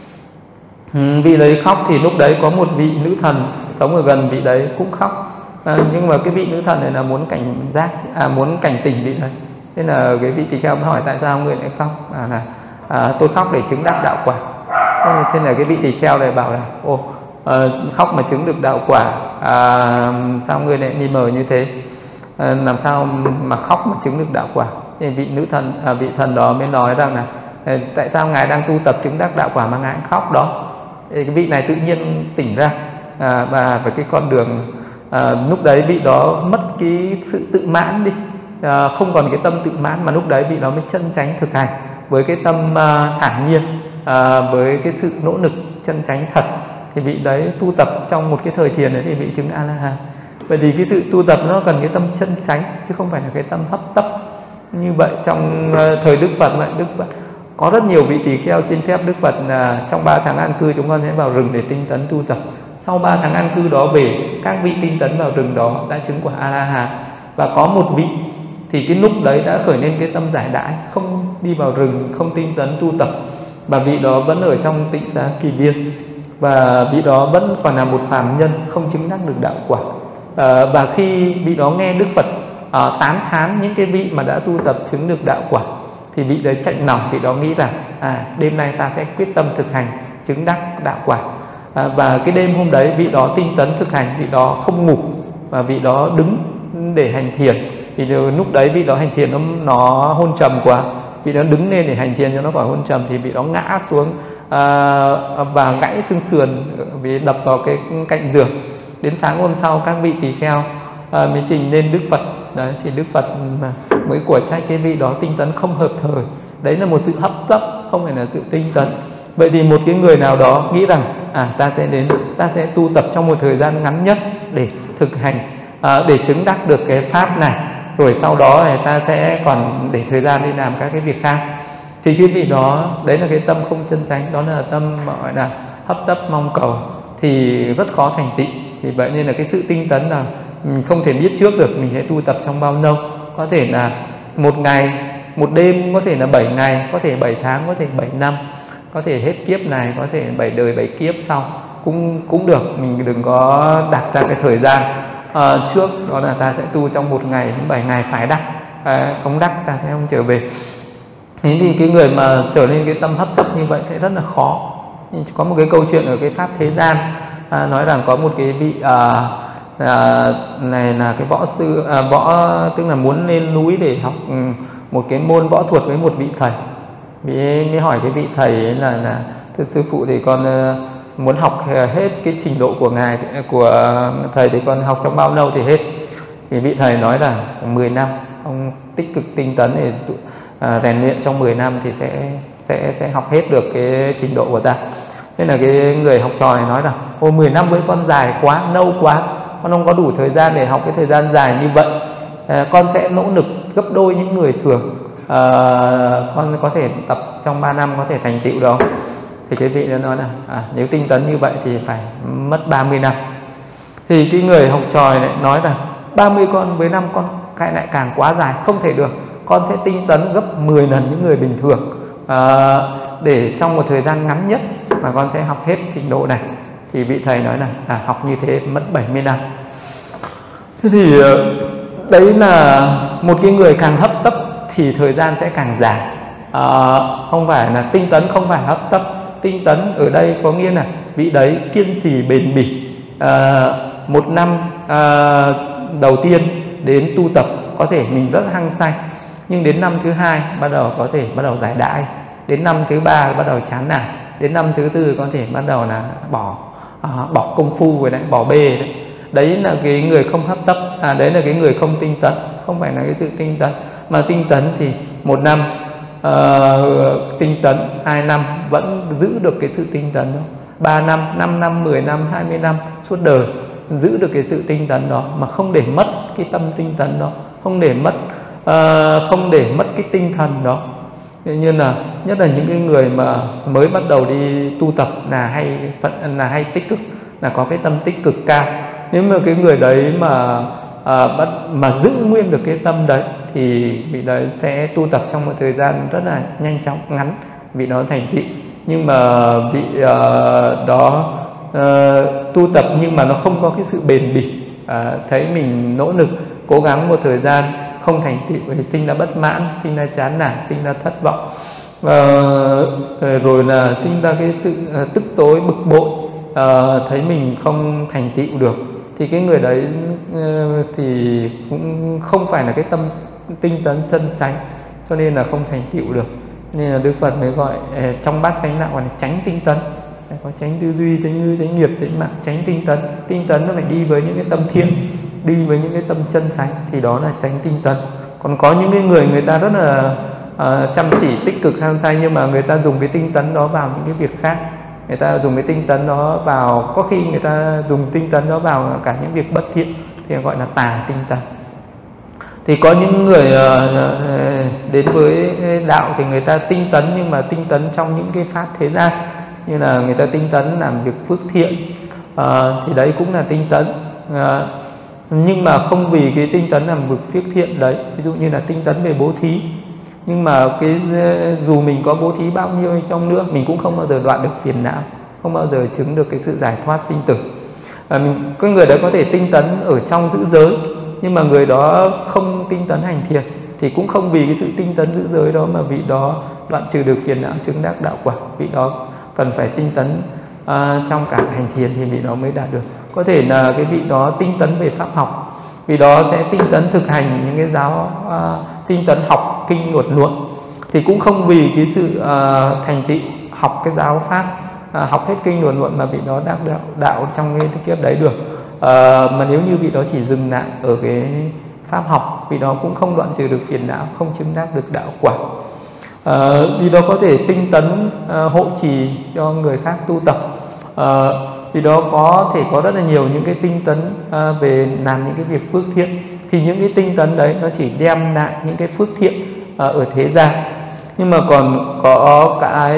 Vị đấy khóc thì lúc đấy có một vị nữ thần sống ở gần vị đấy cũng khóc. Nhưng mà cái vị nữ thần này là muốn cảnh tỉnh vị đấy. Thế là cái vị tỳ kheo mới hỏi tại sao người lại khóc, tôi khóc để chứng đắc đạo quả. Thế là cái vị tỳ kheo này bảo là khóc mà chứng được đạo quả, sao người lại nghi ngờ như thế, làm sao mà khóc mà chứng được đạo quả. Thì vị thần đó mới nói rằng là tại sao ngài đang tu tập chứng đắc đạo quả mà ngài khóc đó. Thì cái vị này tự nhiên tỉnh ra, và với cái con đường lúc đấy vị đó mất cái sự tự mãn đi, không còn cái tâm tự mãn, mà lúc đấy vị đó mới chân chánh thực hành với cái tâm thản nhiên, với cái sự nỗ lực chân chánh thật. Thì vị đấy tu tập trong một cái thời thiền đấy thì vị chứng A-la-hán. Vậy thì cái sự tu tập nó cần cái tâm chân chánh chứ không phải là cái tâm hấp tấp. Như vậy trong thời Đức Phật vậy, Đức Phật có rất nhiều vị tỳ kheo xin phép Đức Phật là trong 3 tháng an cư chúng con sẽ vào rừng để tinh tấn tu tập. Sau 3 tháng an cư đó về, các vị tinh tấn vào rừng đó đã chứng quả A-la-hán. Và có một vị thì cái lúc đấy đã khởi lên cái tâm giải đãi, không đi vào rừng, không tinh tấn tu tập, và vị đó vẫn ở trong tịnh xá Kỳ Viên, và vị đó vẫn còn là một phàm nhân, không chứng đắc được đạo quả. Và khi vị đó nghe Đức Phật tán thán những cái vị mà đã tu tập chứng được đạo quả, thì vị đấy chạnh lòng, vị đó nghĩ rằng đêm nay ta sẽ quyết tâm thực hành chứng đắc đạo quả. Và cái đêm hôm đấy vị đó tinh tấn thực hành, vị đó không ngủ, và vị đó đứng để hành thiền. Thì lúc đấy vị đó hành thiền nó hôn trầm quá, vị đó đứng lên để hành thiền cho nó khỏi hôn trầm, thì vị đó ngã xuống và gãy xương sườn vì đập vào cái cạnh giường. Đến sáng hôm sau các vị tỳ kheo mới trình lên Đức Phật. Đấy, thì Đức Phật mới của trách cái vị đó tinh tấn không hợp thời. Đấy là một sự hấp tấp, không phải là sự tinh tấn. Vậy thì một cái người nào đó nghĩ rằng ta sẽ tu tập trong một thời gian ngắn nhất để thực hành, để chứng đắc được cái pháp này, rồi sau đó thì ta sẽ còn để thời gian đi làm các cái việc khác. Thì cái vị đó, đấy là cái tâm không chân chánh, đó là tâm gọi là hấp tấp mong cầu, thì rất khó thành tựu. Thì vậy nên là cái sự tinh tấn là mình không thể biết trước được mình sẽ tu tập trong bao lâu. Có thể là 1 ngày, 1 đêm, có thể là 7 ngày, có thể 7 tháng, có thể 7 năm, có thể hết kiếp này, có thể 7 đời 7 kiếp sau cũng được. Mình đừng có đặt ra cái thời gian trước, đó là ta sẽ tu trong 1 ngày đến 7 ngày phải đắc, không đắc ta sẽ không trở về. Thế thì cái người mà trở nên cái tâm hấp tấp như vậy sẽ rất là khó. Có một cái câu chuyện ở cái pháp thế gian, nói rằng có một cái vị này là cái võ sư, tức là muốn lên núi để học một cái môn võ thuật với một vị thầy. Mới hỏi cái vị thầy ấy là thưa sư phụ, thì con muốn học hết cái trình độ của ngài, của thầy, thì con học trong bao lâu thì hết? Thì vị thầy nói là 10 năm, ông tích cực tinh tấn để rèn luyện trong 10 năm thì sẽ học hết được cái trình độ của ta. Nên là cái người học trò này nói rằng 10 năm với con dài quá, lâu quá, con không có đủ thời gian để học cái thời gian dài như vậy. Con sẽ nỗ lực gấp đôi những người thường, con có thể tập trong 3 năm có thể thành tựu đó. Thì cái vị đó nói là nếu tinh tấn như vậy thì phải mất 30 năm. Thì cái người học trò lại nói là 30 con với năm con lại càng quá dài, không thể được, con sẽ tinh tấn gấp 10 lần những người bình thường, để trong một thời gian ngắn nhất mà con sẽ học hết trình độ này. Thì vị thầy nói là học như thế mất 70 năm. Thế thì đấy là một cái người càng hấp tấp thì thời gian sẽ càng dài. Không phải là tinh tấn, không phải hấp tấp. Tinh tấn ở đây có nghĩa là vị đấy kiên trì bền bỉ. 1 năm đầu tiên đến tu tập có thể mình rất hăng say, nhưng đến năm thứ 2 bắt đầu giải đãi, đến năm thứ 3 bắt đầu chán nản, đến năm thứ 4 có thể bắt đầu là bỏ công phu rồi đấy, bỏ bê đấy. Đấy là cái người không hấp tấp, đấy là cái người không tinh tấn, không phải là cái sự tinh tấn. Mà tinh tấn thì 1 năm tinh tấn, 2 năm vẫn giữ được cái sự tinh tấn đó, 3 năm, 5 năm, 10 năm, 20 năm, suốt đời giữ được cái sự tinh tấn đó, mà không để mất cái tâm tinh tấn đó, không để mất cái tinh thần đó. Như là nhất là những cái người mà mới bắt đầu đi tu tập là hay tích cực, là có cái tâm tích cực cao. Nếu mà cái người đấy mà giữ nguyên được cái tâm đấy thì vị đấy sẽ tu tập trong một thời gian rất là nhanh chóng, ngắn, vị đó thành tựu. Nhưng mà vị đó tu tập nhưng mà nó không có cái sự bền bỉ, thấy mình nỗ lực cố gắng một thời gian không thành tựu thì sinh ra bất mãn, sinh ra chán nản, sinh ra thất vọng, rồi là sinh ra cái sự tức tối bực bội, thấy mình không thành tựu được, thì cái người đấy thì cũng không phải là cái tâm tinh tấn chân chánh, cho nên là không thành tựu được. Nên là Đức Phật mới gọi trong bát chánh đạo gọi là chánh tinh tấn. Có chánh tư duy, chánh ngữ, chánh nghiệp, chánh mạng, chánh tinh tấn. Tinh tấn nó phải đi với những cái tâm thiện, đi với những cái tâm chân chánh, thì đó là chánh tinh tấn. Còn có những cái người ta rất là chăm chỉ, tích cực, hăng say, nhưng mà người ta dùng cái tinh tấn đó vào những cái việc khác. Người ta dùng cái tinh tấn đó vào, có khi người ta dùng tinh tấn đó vào cả những việc bất thiện, thì gọi là tà tinh tấn. Thì có những người đến với đạo thì người ta tinh tấn, nhưng mà tinh tấn trong những cái pháp thế gian, như là người ta tinh tấn làm việc phước thiện, thì đấy cũng là tinh tấn, nhưng mà không vì cái tinh tấn làm việc phước thiện đấy. Ví dụ như là tinh tấn về bố thí, nhưng mà dù mình có bố thí bao nhiêu trong nữa, mình cũng không bao giờ đoạn được phiền não, không bao giờ chứng được cái sự giải thoát sinh tử. Cái người đấy có thể tinh tấn ở trong giữ giới, nhưng mà người đó không tinh tấn hành thiền, thì cũng không vì cái sự tinh tấn giữ giới đó mà vị đó đoạn trừ được phiền não, chứng đắc đạo quả. Vị đó cần phải tinh tấn trong cả hành thiền thì vị đó mới đạt được. Có thể là cái vị đó tinh tấn về pháp học, vị đó sẽ tinh tấn thực hành những cái giáo tinh tấn học kinh luật luận, thì cũng không vì cái sự thành tựu học cái giáo pháp, học hết kinh luật luận mà vị đó đắc đạo trong cái kiếp đấy được. Mà nếu như vị đó chỉ dừng lại ở cái pháp học, vị đó cũng không đoạn trừ được phiền não, không chứng đắc được đạo quả. Vị đó có thể tinh tấn hộ trì cho người khác tu tập, vì đó có thể có rất là nhiều những cái tinh tấn về làm những cái việc phước thiện, thì những cái tinh tấn đấy nó chỉ đem lại những cái phước thiện ở thế gian. Nhưng mà còn có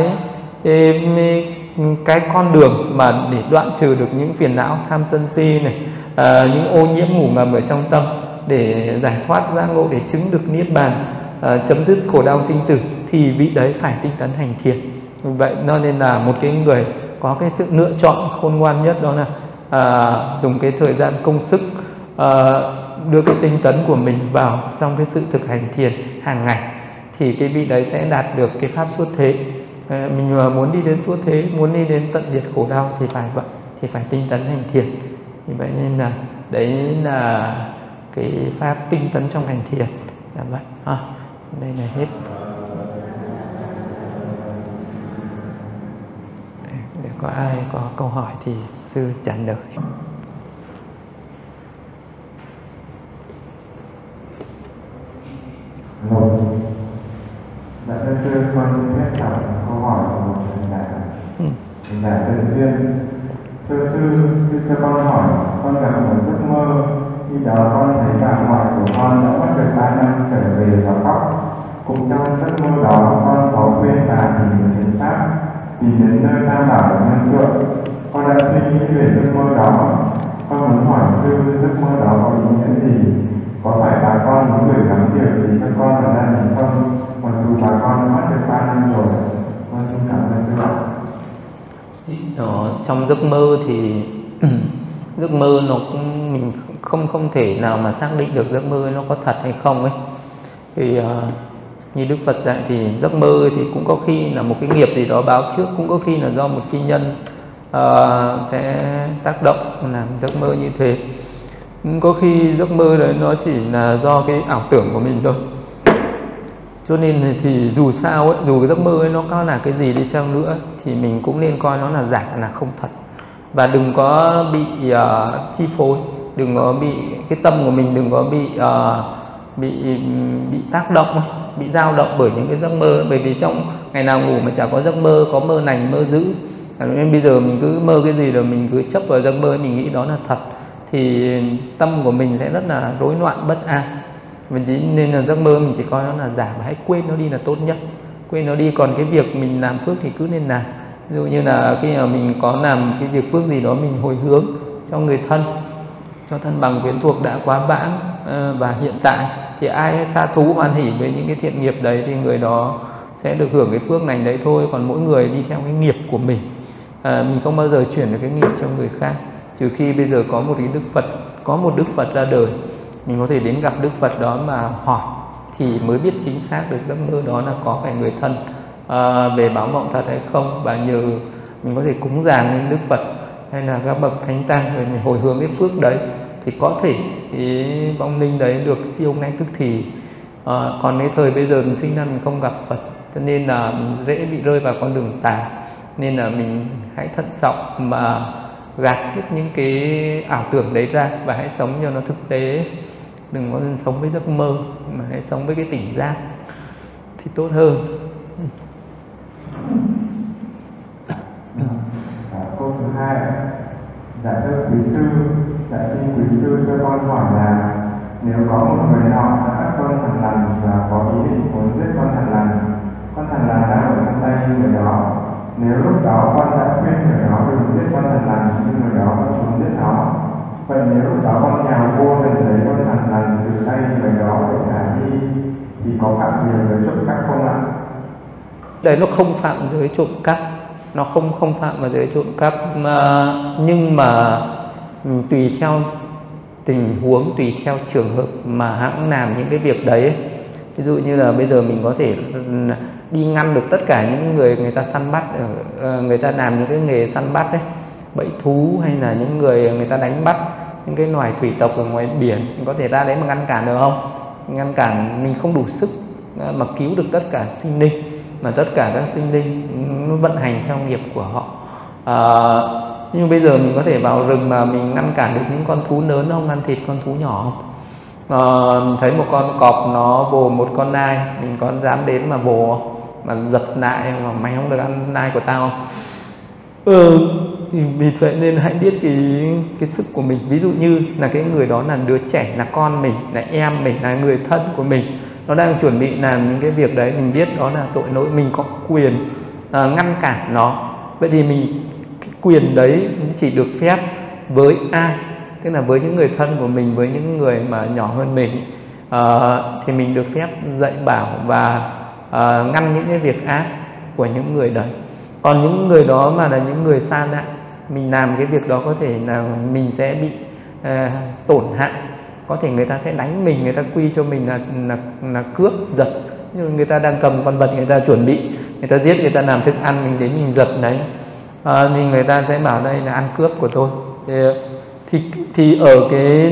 cái con đường mà để đoạn trừ được những phiền não tham sân si này, những ô nhiễm ngủ ngầm ở trong tâm, để giải thoát giác ngộ, để chứng được niết bàn, chấm dứt khổ đau sinh tử, thì vị đấy phải tinh tấn hành thiền. Vậy nên là một cái người có cái sự lựa chọn khôn ngoan nhất, đó là dùng cái thời gian công sức đưa cái tinh tấn của mình vào trong cái sự thực hành thiền hàng ngày, thì cái vị đấy sẽ đạt được cái pháp xuất thế. Mình muốn đi đến xuất thế, muốn đi đến tận diệt khổ đau thì phải vậy, thì phải tinh tấn hành thiền. Vì vậy nên là đấy là cái pháp tinh tấn trong hành thiền là vậy. Đây là hết. Để có ai có câu hỏi thì sư trả lời. Dạ thưa sư, con xin phép trả câu hỏi của một thầy giải tự duyên. Thưa sư cho con hỏi, con gặp một giấc mơ, khi đó con thấy bà ngoại của con đã mất được 3 năm trở về và khóc. Cũng trong giấc mơ đó, con có khuyên bà tìm được thiện pháp, tìm đến nơi Tam Bảo ở Nhân Tượng. Con đã suy nghĩ về giấc mơ đó. Con muốn hỏi sư, giấc mơ đó có ý nghĩa gì? Có phải bà con muốn gửi gắm điều gì cho con và gia đình không? Mặc dù bà con đã mất được 3 năm rồi. Con xin cảm ơn sư ạ. Trong giấc mơ thì giấc mơ nó cũng mình không thể nào mà xác định được giấc mơ nó có thật hay không ấy. Thì như Đức Phật dạy thì giấc mơ thì cũng có khi là một cái nghiệp gì đó báo trước, cũng có khi là do một phi nhân sẽ tác động làm giấc mơ như thế. Có khi giấc mơ đấy nó chỉ là do cái ảo tưởng của mình thôi. Cho nên thì dù sao ấy, dù cái giấc mơ ấy nó có là cái gì đi chăng nữa, thì mình cũng nên coi nó là giả, là không thật. Và đừng có bị chi phối, đừng có bị cái tâm của mình đừng có bị tác động, bị dao động bởi những cái giấc mơ. Bởi vì trong ngày nào ngủ mà chả có giấc mơ, có mơ lành mơ dữ. Nên bây giờ mình cứ mơ cái gì rồi mình cứ chấp vào giấc mơ, mình nghĩ đó là thật, thì tâm của mình sẽ rất là rối loạn bất an. Nên là giấc mơ mình chỉ coi nó là giả và hãy quên nó đi là tốt nhất, quên nó đi. Còn cái việc mình làm phước thì cứ nên làm. Ví dụ như là khi mà mình có làm cái việc phước gì đó, mình hồi hướng cho người thân, cho thân bằng quyến thuộc đã quá vãng và hiện tại, thì ai sa thú hoan hỉ với những cái thiện nghiệp đấy thì người đó sẽ được hưởng cái phước lành đấy thôi. Còn mỗi người đi theo cái nghiệp của mình, mình không bao giờ chuyển được cái nghiệp cho người khác, trừ khi bây giờ có một cái Đức Phật, có một Đức Phật ra đời mình có thể đến gặp Đức Phật đó mà hỏi thì mới biết chính xác được giấc mơ đó là có phải người thân về báo mộng thật hay không, và nhờ mình có thể cúng dường lên Đức Phật hay là các bậc thánh tăng rồi mình hồi hướng cái phước đấy thì có thể cái vong linh đấy được siêu ngay tức thì. Còn cái thời bây giờ mình sinh ra mình không gặp Phật cho nên là mình dễ bị rơi vào con đường tà, nên là mình hãy thận trọng mà gạt hết những cái ảo tưởng đấy ra và hãy sống cho nó thực tế, đừng có sống với giấc mơ mà hãy sống với cái tỉnh giác thì tốt hơn. Câu thứ hai, dạ thưa quý sư, dạ xin quý sư cho con hỏi là nếu có một người nọ đã bắt con thằn lằn và có ý định muốn giết con thằn lằn đang ở trong tay người đó, nếu lúc đó con đã khuyên người đó đừng giết con thằn lằn nhưng người đó vẫn muốn giết nó, vậy nếu lúc đó con nhào vô giành lấy con thằn lằn từ tay người đó để thả đi thì có phạm nhiều giới trộm cắp không ạ? Đấy nó không phạm giới trộm cắp, nó không phạm vào giới trộm cắp nhưng mà tùy theo tình huống, tùy theo trường hợp mà hãng làm những cái việc đấy. Ví dụ như là bây giờ mình có thể đi ngăn được tất cả những người ta săn bắt, người ta làm những cái nghề săn bắt đấy, bẫy thú, hay là những người ta đánh bắt những cái loài thủy tộc ở ngoài biển, mình có thể ra đấy mà ngăn cản được không? Ngăn cản mình không đủ sức mà cứu được tất cả sinh linh, mà tất cả các sinh linh nó vận hành theo nghiệp của họ. Nhưng bây giờ mình có thể vào rừng mà mình ngăn cản được những con thú lớn không, ăn thịt con thú nhỏ không? Mình thấy một con cọp nó vồ một con nai, mình có dám đến mà vồ mà giật lại mà mày không được ăn nai của tao không? Thì vì vậy nên hãy biết cái sức của mình. Ví dụ như là cái người đó là đứa trẻ, là con mình, là em mình, là người thân của mình, nó đang chuẩn bị làm những cái việc đấy, mình biết đó là tội lỗi, mình có quyền ngăn cản nó. Vậy thì cái quyền đấy chỉ được phép với ai? Tức là với những người thân của mình, với những người mà nhỏ hơn mình, thì mình được phép dạy bảo và ngăn những cái việc ác của những người đấy. Còn những người đó mà là những người xa lạ, mình làm cái việc đó có thể là mình sẽ bị tổn hại, có thể người ta sẽ đánh mình, người ta quy cho mình là cướp giật. Nhưng người ta đang cầm con vật, người ta chuẩn bị, người ta giết, người ta làm thức ăn, mình đến mình giật đấy, thì người ta sẽ bảo đây là ăn cướp của tôi. Thì ở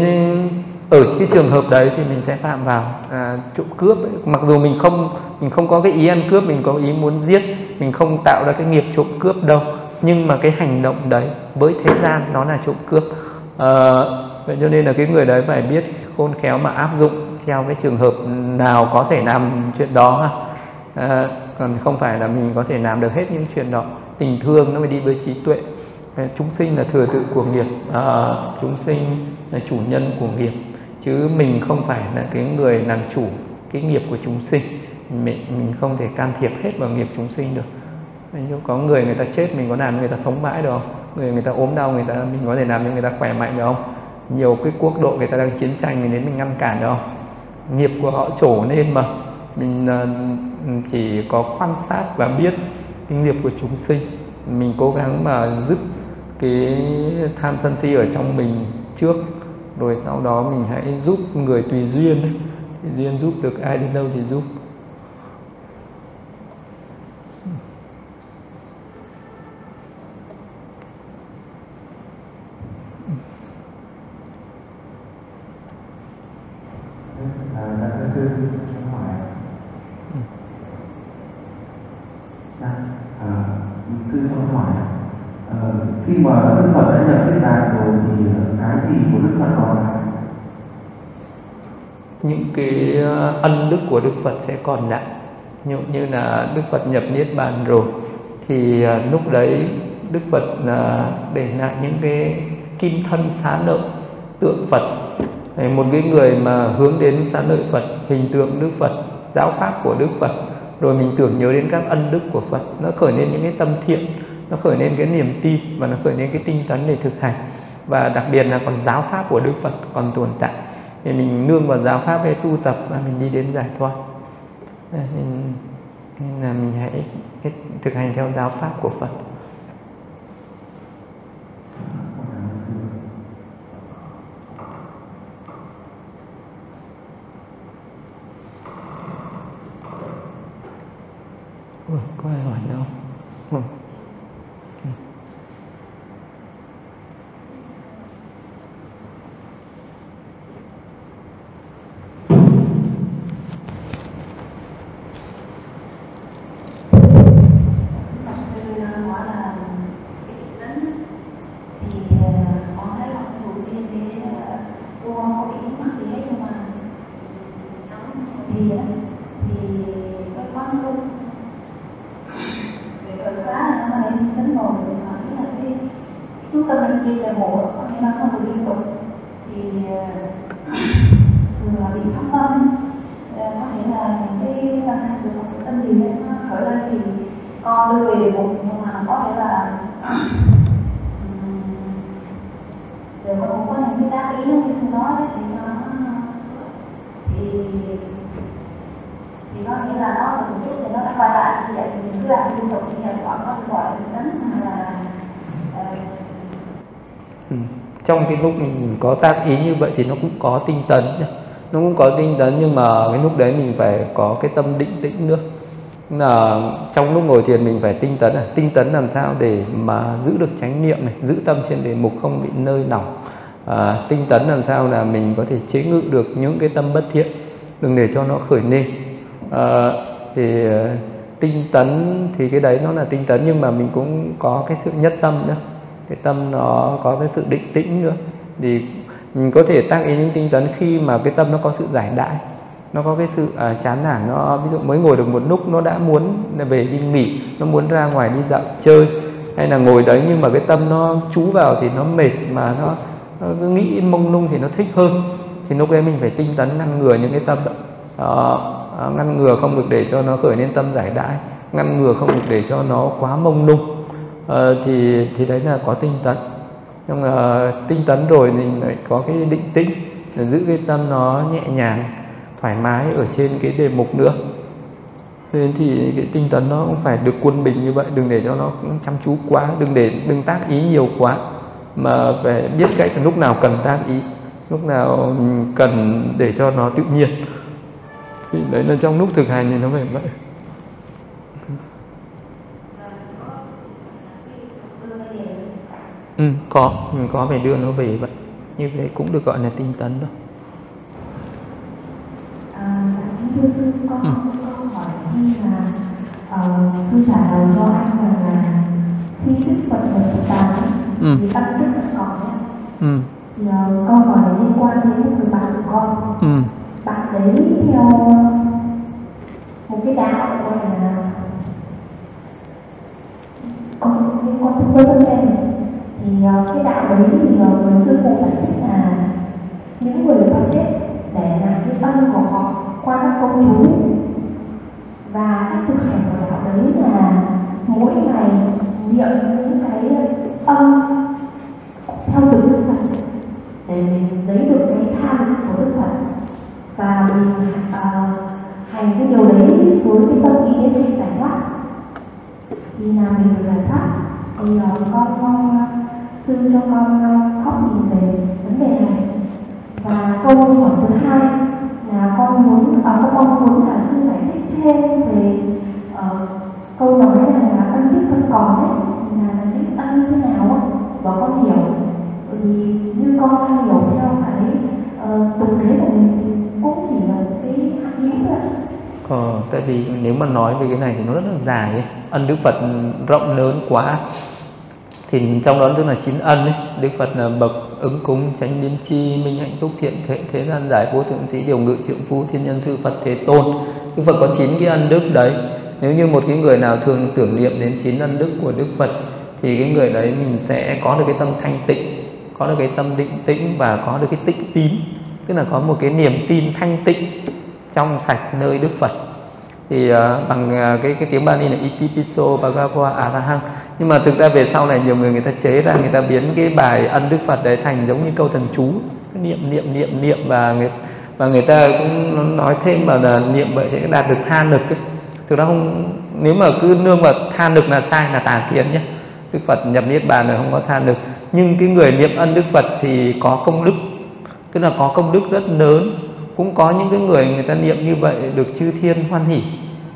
cái trường hợp đấy thì mình sẽ phạm vào trộm cướp ấy. Mặc dù mình không có cái ý ăn cướp, mình có ý muốn giết, mình không tạo ra cái nghiệp trộm cướp đâu, nhưng mà cái hành động đấy với thế gian nó là trộm cướp. Vậy cho nên là cái người đấy phải biết khôn khéo mà áp dụng theo cái trường hợp nào có thể làm chuyện đó còn không phải là mình có thể làm được hết những chuyện đó. Tình thương nó mới đi với trí tuệ. Chúng sinh là thừa tự của nghiệp, chúng sinh là chủ nhân của nghiệp, chứ mình không phải là cái người làm chủ cái nghiệp của chúng sinh. Mình không thể can thiệp hết vào nghiệp chúng sinh được. Nếu có người ta chết, mình có làm người ta sống mãi được không? Người ta ốm đau, mình có thể làm cho người ta khỏe mạnh được không? Nhiều cái quốc độ người ta đang chiến tranh, mình đến mình ngăn cản được không? Nghiệp của họ trổ nên mà mình chỉ có quan sát và biết cái nghiệp của chúng sinh. Mình cố gắng mà dứt cái tham sân si ở trong mình trước, rồi sau đó mình hãy giúp người tùy duyên. Tùy duyên giúp được ai đến đâu thì giúp. Sư cho hỏi khi mà Đức Phật đã nhập Niết Bàn rồi thì cái gì của Đức Phật còn lại? Những cái ân đức của Đức Phật sẽ còn lại. Như là Đức Phật nhập Niết Bàn rồi thì lúc đấy Đức Phật để lại những cái kim thân xá lợi tượng Phật. Một cái người mà hướng đến xá lợi Phật, hình tượng Đức Phật, giáo pháp của Đức Phật, rồi mình tưởng nhớ đến các ân đức của Phật, nó khởi lên những cái tâm thiện, nó khởi lên cái niềm tin và nó khởi lên cái tinh tấn để thực hành. Và đặc biệt là còn giáo pháp của Đức Phật còn tồn tại, thì mình nương vào giáo pháp để tu tập và mình đi đến giải thoát. Nên là mình hãy thực hành theo giáo pháp của Phật. Có ai hỏi đâu? Chú tâm linh kia là bộ có nghĩa là không được liên tục thì thường là bị thâm tâm, có thể là những cái văn hóa trường học của tâm lý nó khởi lên thì con đưa về một, nhưng mà có thể là rồi cũng có những cái tác ý như xin nói đấy, thì nó thì nó nghĩa là nó một chút thì nó đã quay lại như vậy, thì mình cứ làm liên tục như vậy, gọi nó gọi là tính hay là trong cái lúc mình có tác ý như vậy thì nó cũng có tinh tấn, nó cũng có tinh tấn, nhưng mà cái lúc đấy mình phải có cái tâm định tĩnh nữa. Là trong lúc ngồi thiền mình phải tinh tấn làm sao để mà giữ được chánh niệm này, giữ tâm trên đề mục không bị nơi nòng. Tinh tấn làm sao là mình có thể chế ngự được những cái tâm bất thiện, đừng để cho nó khởi lên. Thì tinh tấn thì cái đấy nó là tinh tấn, nhưng mà mình cũng có cái sự nhất tâm nữa, cái tâm nó có cái sự định tĩnh nữa. Thì mình có thể tác ý những tinh tấn khi mà cái tâm nó có sự giải đãi, nó có cái sự chán nản, nó ví dụ mới ngồi được một lúc nó đã muốn về đi nghỉ, nó muốn ra ngoài đi dạo chơi, hay là ngồi đấy nhưng mà cái tâm nó chú vào thì nó mệt, mà nó cứ nghĩ mông lung thì nó thích hơn. Thì lúc đấy mình phải tinh tấn ngăn ngừa những cái tâm đó, ngăn ngừa không được để cho nó khởi lên tâm giải đãi, ngăn ngừa không được để cho nó quá mông lung. Thì đấy là có tinh tấn. Nhưng mà tinh tấn rồi mình lại có cái định tĩnh để giữ cái tâm nó nhẹ nhàng, thoải mái ở trên cái đề mục nữa. Nên thì cái tinh tấn nó cũng phải được quân bình như vậy, đừng để cho nó chăm chú quá, đừng tác ý nhiều quá, mà phải biết cách lúc nào cần tác ý, lúc nào cần để cho nó tự nhiên. Thì đấy là trong lúc thực hành thì nó phải vậy. Mình có phải đưa nó về vậy, như vậy cũng được gọi là tinh tấn đó. Thưa sư, con câu hỏi như là sư trả lời cho anh rằng là khi Đức Phật ở Phật Đà thì tâm Đức Phật còn nhé. Thì câu hỏi này liên quan đến người bạn của con. Bạn đấy theo một cái đạo gọi là con thích với vấn đề. Thì cái đạo đấy thì người sư phụ giải thích là những người Phật ấy để làm cái tâm của họ qua các câu chú, và cách thực hành của đạo đấy là mỗi ngày niệm những cái âm theo từng Đức Phật để mình lấy được cái tham của Đức Phật, và mình hành cái điều đấy với cái tâm ý đến hay giải thoát, thì là mình được giải thoát. Thì con mong sư cho con góc nhìn về vấn đề này. Và câu hỏi thứ hai là con mong muốn là sư giải thích thêm về câu nói là ân đức không còn đấy, là những ân như thế nào á, và con hiểu. Vì như con đang hiểu theo cái tục thế của mình thì cũng chỉ là cái hạt yếu thôi. Tại vì nếu mà nói về cái này thì nó rất là dài ấy. Ân Đức Phật rộng lớn quá. Thì trong đó tức là 9 ân ấy. Đức Phật là bậc ứng cúng, chánh biến chi, minh hạnh túc, thiện thế gian giải, vô thượng sĩ, điều ngự, trượng phu, thiên nhân sư, Phật thế tôn. Đức Phật có 9 cái ân đức đấy. Nếu như một cái người nào thường tưởng niệm đến 9 ân đức của Đức Phật thì cái người đấy mình sẽ có được cái tâm thanh tịnh, có được cái tâm định tĩnh, và có được cái tích tín, tức là có một cái niềm tin thanh tịnh trong sạch nơi Đức Phật. Thì bằng cái tiếng Bali là Itipiso Bhagava Arahang. Nhưng mà thực ra về sau này nhiều người ta chế ra, người ta biến cái bài ân Đức Phật đấy thành giống như câu thần chú, niệm, và người ta cũng nói thêm vào là niệm vậy sẽ đạt được tha lực ấy. Thực ra không, nếu mà cứ nương vào tha lực là sai, là tà kiến nhé. Đức Phật nhập niết bàn là không có tha lực. Nhưng cái người niệm ân Đức Phật thì có công đức, tức là có công đức rất lớn. Cũng có những cái người ta niệm như vậy được chư thiên hoan hỷ,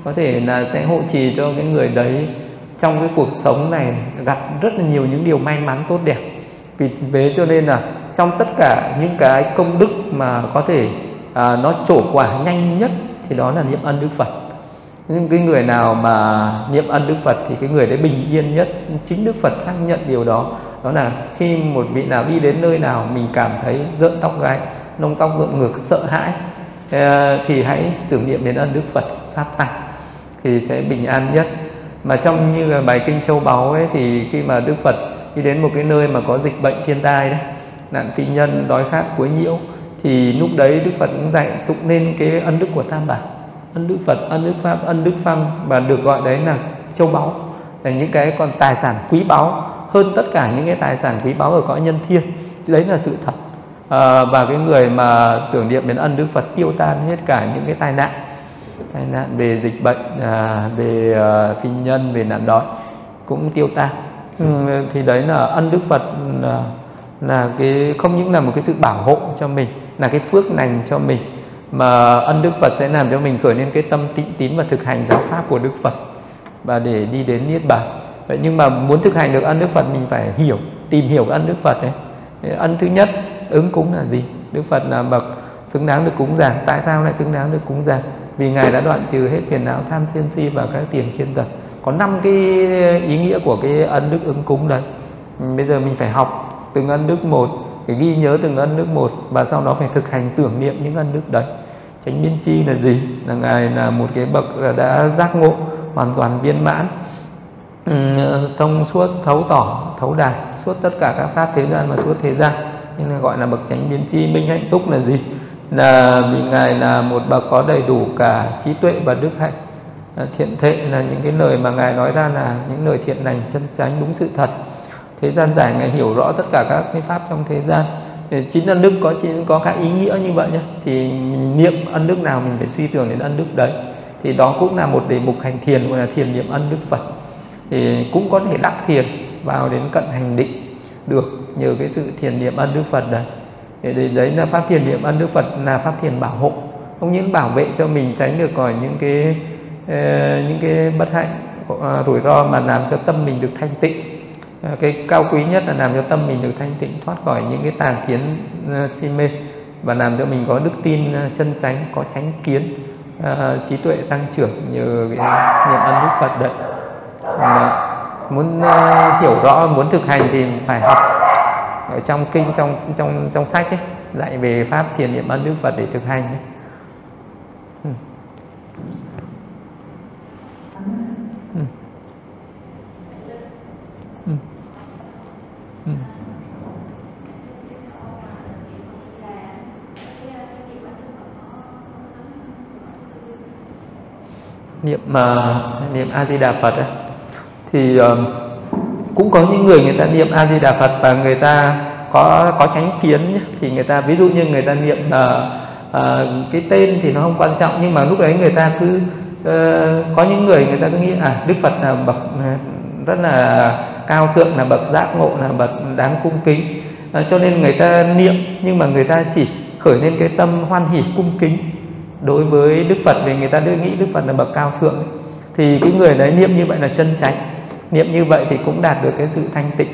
có thể là sẽ hộ trì cho cái người đấy trong cái cuộc sống này gặp rất là nhiều những điều may mắn tốt đẹp. Vì thế cho nên là trong tất cả những cái công đức mà có thể nó trổ quả nhanh nhất thì đó là niệm ân Đức Phật. Nhưng cái người nào mà niệm ân Đức Phật thì cái người đấy bình yên nhất. Chính Đức Phật xác nhận điều đó. Đó là khi một vị nào đi đến nơi nào mình cảm thấy rợn tóc gáy, lông tóc rợn ngược, sợ hãi, thì hãy tưởng niệm đến ân Đức Phật phát tăng thì sẽ bình an nhất. Mà trong như là bài kinh Châu Báu ấy, thì khi mà Đức Phật đi đến một cái nơi mà có dịch bệnh thiên tai đấy, nạn phi nhân, đói khát, quấy nhiễu, thì lúc đấy Đức Phật cũng dạy tụng nên cái ân đức của Tam Bảo, ân Đức Phật, ân Đức Pháp, ân Đức Pháp, và được gọi đấy là châu báu, là những cái còn tài sản quý báu hơn tất cả những cái tài sản quý báu ở cõi nhân thiên. Đấy là sự thật. Và cái người mà tưởng niệm đến ân Đức Phật tiêu tan hết cả những cái tai nạn về dịch bệnh, về phi nhân, về nạn đói cũng tiêu tan. Thì đấy là ân Đức Phật là cái không những là một cái sự bảo hộ cho mình, là cái phước lành cho mình, mà ân Đức Phật sẽ làm cho mình khởi lên cái tâm tịnh tín và thực hành giáo pháp của Đức Phật và để đi đến niết bàn. Vậy nhưng mà muốn thực hành được ân Đức Phật mình phải tìm hiểu ân Đức Phật đấy. Ân thứ nhất, ứng cúng là gì? Đức Phật là bậc xứng đáng được cúng dường. Tại sao lại xứng đáng được cúng dường? Vì Ngài đã đoạn trừ hết phiền não tham sân si và các tiền khiên tật. Có 5 cái ý nghĩa của cái ân đức ứng cúng đấy. Bây giờ mình phải học từng ân đức một, phải ghi nhớ từng ân đức một, và sau đó phải thực hành tưởng niệm những ân đức đấy. Chánh biên chi là gì? Là Ngài là một cái bậc đã giác ngộ hoàn toàn viên mãn, thông suốt, thấu tỏ, thấu đạt suốt tất cả các pháp thế gian và suốt thế gian, nên là gọi là bậc chánh biên chi. Minh hạnh túc là gì? Là vì Ngài là một bậc có đầy đủ cả trí tuệ và đức hạnh. Thiện thệ là những cái lời mà Ngài nói ra là những lời thiện lành, chân chánh, đúng sự thật. Thế gian giải, Ngài hiểu rõ tất cả các cái pháp trong thế gian. Chính ân đức có các ý nghĩa như vậy nhé. Thì mình niệm ân đức nào mình phải suy tưởng đến ân đức đấy. Thì đó cũng là một đề mục hành thiền, gọi là thiền niệm ân đức Phật. Thì cũng có thể đắc thiền vào đến cận hành định được nhờ cái sự thiền niệm ân đức Phật đấy. Thì đấy là pháp thiền niệm ân đức Phật, là pháp thiền bảo hộ, không những bảo vệ cho mình tránh được khỏi những cái bất hạnh, rủi ro, mà làm cho tâm mình được thanh tịnh. Cái cao quý nhất là làm cho tâm mình được thanh tịnh, thoát khỏi những cái tà kiến si mê, và làm cho mình có đức tin chân chánh, có chánh kiến, trí tuệ tăng trưởng nhờ cái niệm ân đức Phật đấy. Muốn hiểu rõ, muốn thực hành thì phải học ở trong kinh, trong sách ấy, dạy về pháp thiền niệm ân đức Phật để thực hành đấy. Niệm A Di Đà Phật ấy, thì cũng có những người ta niệm A Di Đà Phật và người ta có chánh kiến nhé. Thì người ta ví dụ như người ta niệm cái tên thì nó không quan trọng, nhưng mà lúc đấy người ta cứ có những người ta cứ nghĩ Đức Phật là bậc rất là cao thượng, là bậc giác ngộ, là bậc đáng cung kính, cho nên người ta niệm, nhưng mà người ta chỉ khởi lên cái tâm hoan hỷ cung kính đối với Đức Phật, vì người ta đưa nghĩ Đức Phật là bậc cao thượng ấy. Thì cái người đấy niệm như vậy là chân chánh, niệm như vậy thì cũng đạt được cái sự thanh tịnh.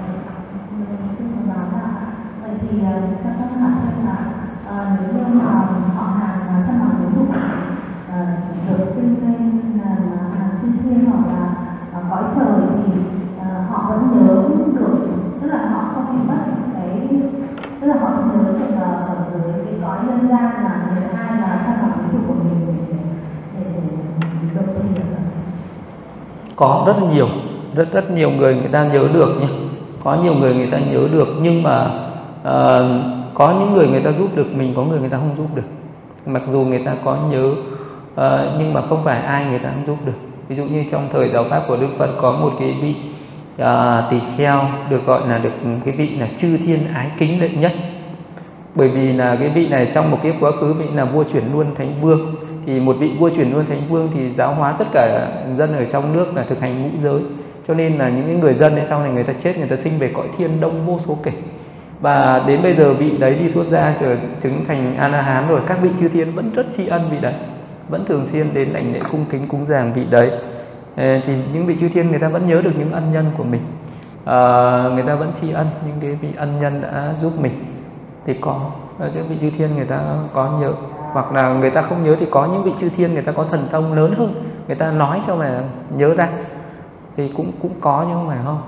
cõi trời thì họ vẫn nhớ được, tức là họ không bị mất cái, tức là họ vẫn nhớ được ở dưới cái cõi nhân gian là người ai là tham vọng lý của mình để được trì. Có rất nhiều người ta nhớ được nhé, có nhiều người ta nhớ được, nhưng mà có những người ta giúp được mình, có người ta không giúp được. Mặc dù người ta có nhớ nhưng mà không phải ai người ta cũng giúp được. Ví dụ như trong thời giáo pháp của Đức Phật có một cái vị tỳ kheo được gọi là cái vị là chư thiên ái kính đệ nhất. Bởi vì là cái vị này trong một cái quá khứ vị là vua chuyển luân thánh vương. Thì một vị vua chuyển luân thánh vương thì giáo hóa tất cả dân ở trong nước là thực hành ngũ giới. Cho nên là những người dân ấy sau này người ta chết, người ta sinh về cõi thiên đông vô số kể. Và đến bây giờ vị đấy đi xuất gia trở chứng thành A-la-hán rồi, các vị chư thiên vẫn rất tri ân vị đấy. vẫn thường xuyên đến đảnh lễ cung kính cúng dường vị đấy. Thì những vị chư thiên người ta vẫn nhớ được những ân nhân của mình, người ta vẫn tri ân những cái vị ân nhân đã giúp mình. Thì có những vị chư thiên người ta có nhớ, hoặc là người ta không nhớ thì có những vị chư thiên người ta có thần thông lớn hơn, người ta nói cho mà nhớ ra, thì cũng có nhưng không phải không.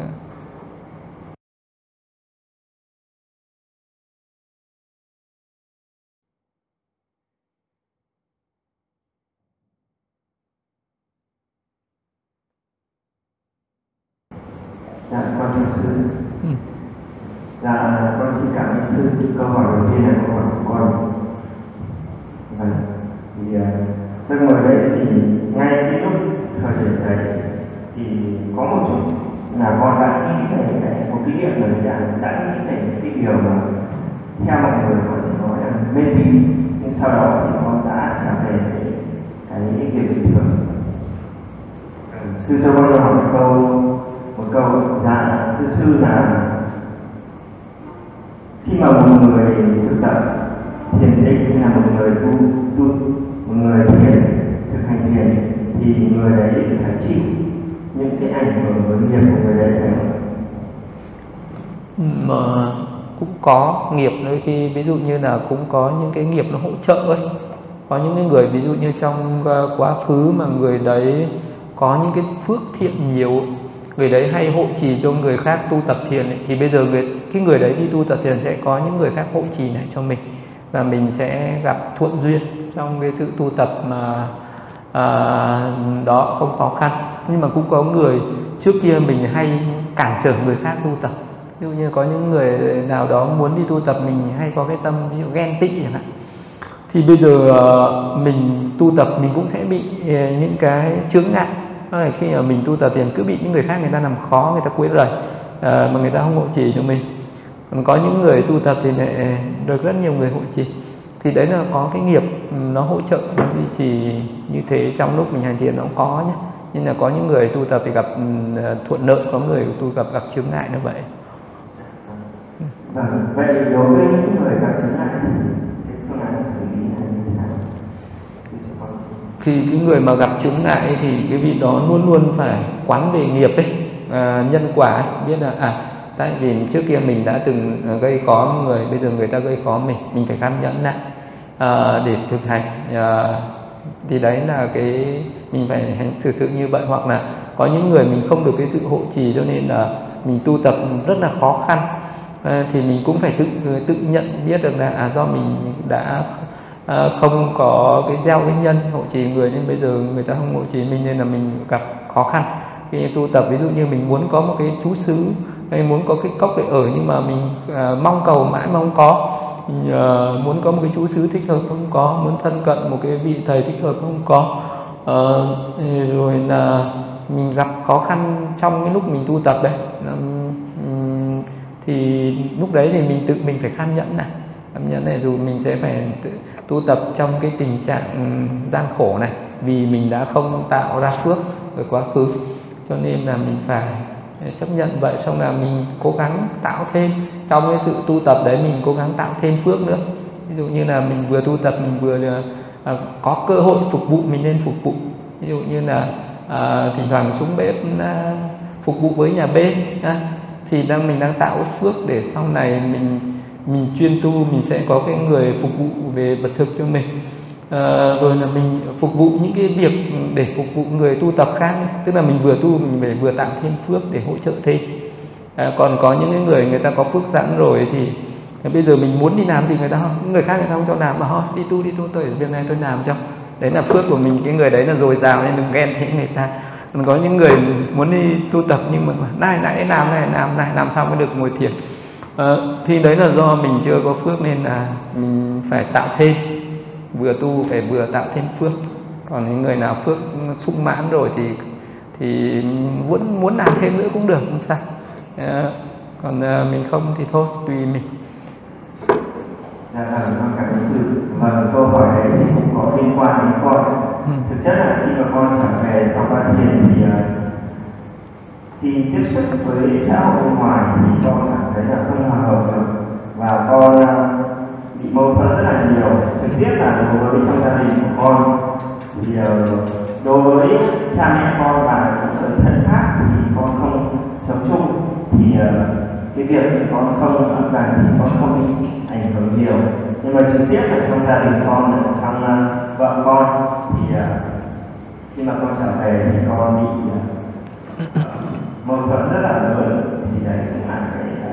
Dạ, con thưa sư. Dạ, con xin cảm ơn sư. Câu hỏi đầu tiên là câu hỏi của con. Vâng. Thì giấc mơ đấy thì ngay cái lúc thời điểm đấy thì có một chút là con đã nghĩ về một cái nghiệm là đã nghĩ về cái điều mà theo mọi người có thể nói là mê tín, nhưng sau đó thì con đã trở về cái việc bình thường. Sư cho con hỏi một câu dạ thưa sư là khi mà một người thực tập thiền định hay là một người một người thực hành thiền thì người đấy phải chịu những cái ảnh hưởng của nghiệp của người đấy phải không? Mà cũng có nghiệp đôi khi ví dụ như là cũng có những cái nghiệp nó hỗ trợ ấy. Có những cái người ví dụ như trong quá khứ mà người đấy có những cái phước thiện nhiều, người đấy hay hộ trì cho người khác tu tập thiền ấy, thì bây giờ cái người đấy đi tu tập thiền sẽ có những người khác hộ trì này cho mình, và mình sẽ gặp thuận duyên trong cái sự tu tập mà đó không khó khăn. Nhưng mà cũng có người trước kia mình hay cản trở người khác tu tập, ví dụ như có những người nào đó muốn đi tu tập mình hay có cái tâm ví dụ ghen tị chẳng hạn, thì bây giờ mình tu tập mình cũng sẽ bị những cái chướng ngại. Khi mà mình tu tập thiền cứ bị những người khác người ta làm khó, người ta quấy rầy mà người ta không hộ trì cho mình. Còn có những người tu tập thì lại được rất nhiều người hộ trì, thì đấy là có cái nghiệp nó hỗ trợ nó duy trì như thế. Trong lúc mình hành thiền nó cũng có nhé, nhưng là có những người tu tập thì gặp thuận lợi, có người tu tập gặp chướng ngại như vậy. Vâng, vậy đối với những người gặp chướng ngại thì phương án xử lý là như thế nào? Khi cái người mà gặp chướng ngại thì cái vị đó luôn luôn phải quán về nghiệp ấy, nhân quả ấy, biết là tại vì trước kia mình đã từng gây khó người, bây giờ người ta gây khó mình phải kham nhẫn lại để thực hành. Thì đấy là cái mình phải hành xử sự như vậy. Hoặc là có những người mình không được cái sự hộ trì cho nên là mình tu tập rất là khó khăn, thì mình cũng phải tự nhận biết được là do mình đã không có cái gieo cái nhân hộ trì người, nên bây giờ người ta không hộ trì mình nên là mình gặp khó khăn khi tu tập. Ví dụ như mình muốn có một cái trú xứ hay muốn có cái cốc để ở, nhưng mà mình mong cầu mãi mà không có. Mình muốn có một cái trú xứ thích hợp không có, muốn thân cận một cái vị thầy thích hợp không có, rồi là mình gặp khó khăn trong cái lúc mình tu tập đấy, thì lúc đấy thì mình phải kham nhẫn này. Kham nhẫn này dù mình sẽ phải tu tập trong cái tình trạng gian khổ này, vì mình đã không tạo ra phước ở quá khứ, cho nên là mình phải chấp nhận vậy. Xong là mình cố gắng tạo thêm trong cái sự tu tập đấy, mình cố gắng tạo thêm phước nữa. Ví dụ như là mình vừa tu tập mình vừa có cơ hội phục vụ, mình nên phục vụ. Ví dụ như là thỉnh thoảng xuống bếp phục vụ với nhà bên, thì mình đang tạo phước để sau này mình chuyên tu, mình sẽ có cái người phục vụ về vật thực cho mình. Rồi là mình phục vụ những cái việc để phục vụ người tu tập khác, tức là mình vừa tu mình phải vừa tạo thêm phước để hỗ trợ thêm. Còn có những người ta có phước sẵn rồi thì bây giờ mình muốn đi làm thì người khác người ta không cho làm, mà thôi đi tu tôi việc này tôi làm cho. Đấy là phước của mình, cái người đấy là dồi dào nên đừng ghen thế người ta. Còn có những người muốn đi tu tập nhưng mà nãy làm sao mới được ngồi thiền, thì đấy là do mình chưa có phước nên là mình phải tạo thêm, vừa tu phải vừa tạo thêm phước. Còn những người nào phước sung mãn rồi thì muốn làm thêm nữa cũng được, không sao. Còn mình không thì thôi, tùy mình. Dạ vâng, con cảm ơn sư. Và câu hỏi này thì cũng có liên quan đến con. Thực chất là khi mà con trở về sau ba thiền thì tiếp xúc với xã hội bên ngoài thì con cảm thấy là không hòa hợp được, và con bị mâu thuẫn rất là nhiều. Trực tiếp là đối với trong gia đình của con thì đối với cha mẹ con và những người thân khác thì con không sống chung, thì cái việc con không ở gần thì con không bị ảnh hưởng nhiều. Nhưng mà trực tiếp là trong gia đình con, ở trong vợ con thì khi mà con trở về thì con bị mâu thuẫn rất là lớn. Thì đấy cũng là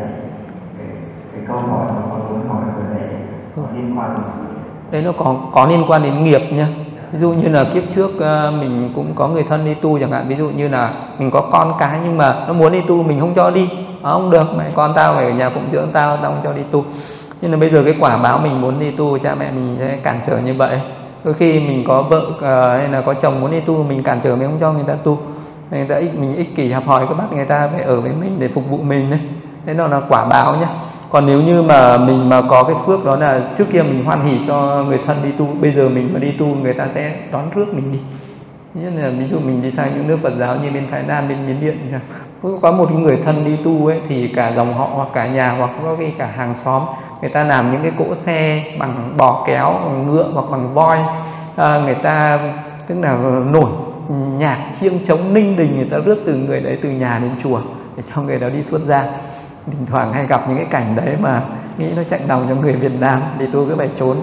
cái câu hỏi mà con muốn hỏi về đấy, có liên quan đến đấy, nó có liên quan đến nghiệp nha. Ví dụ như là kiếp trước mình cũng có người thân đi tu chẳng hạn, ví dụ như là mình có con cái nhưng mà nó muốn đi tu mình không cho đi, không được, mẹ con tao phải ở nhà phụng dưỡng tao không cho đi tu. Nhưng mà bây giờ cái quả báo mình muốn đi tu, cha mẹ mình sẽ cản trở như vậy. Đôi khi mình có vợ hay là có chồng muốn đi tu, mình cản trở, mình không cho người ta tu, mình ích kỷ học hỏi, các bắt người ta phải ở với mình để phục vụ mình đấy. Thế đó là quả báo nhé. Còn nếu như mà mình mà có cái phước đó là trước kia mình hoan hỉ cho người thân đi tu, bây giờ mình mà đi tu người ta sẽ đón rước mình đi. Nhất là ví dụ mình đi sang những nước Phật giáo như bên Thái Lan, bên Miến Điện, có một người thân đi tu ấy thì cả dòng họ hoặc cả nhà hoặc có cái cả hàng xóm người ta làm những cái cỗ xe bằng bò kéo, bằng ngựa hoặc bằng voi, người ta tức là nổi nhạc chiêng trống ninh đình, người ta rước từ người đấy từ nhà đến chùa để cho người đó đi xuất gia. Thỉnh thoảng hay gặp những cái cảnh đấy mà nghĩ nó chạy lòng cho người Việt Nam đi tu cứ phải trốn.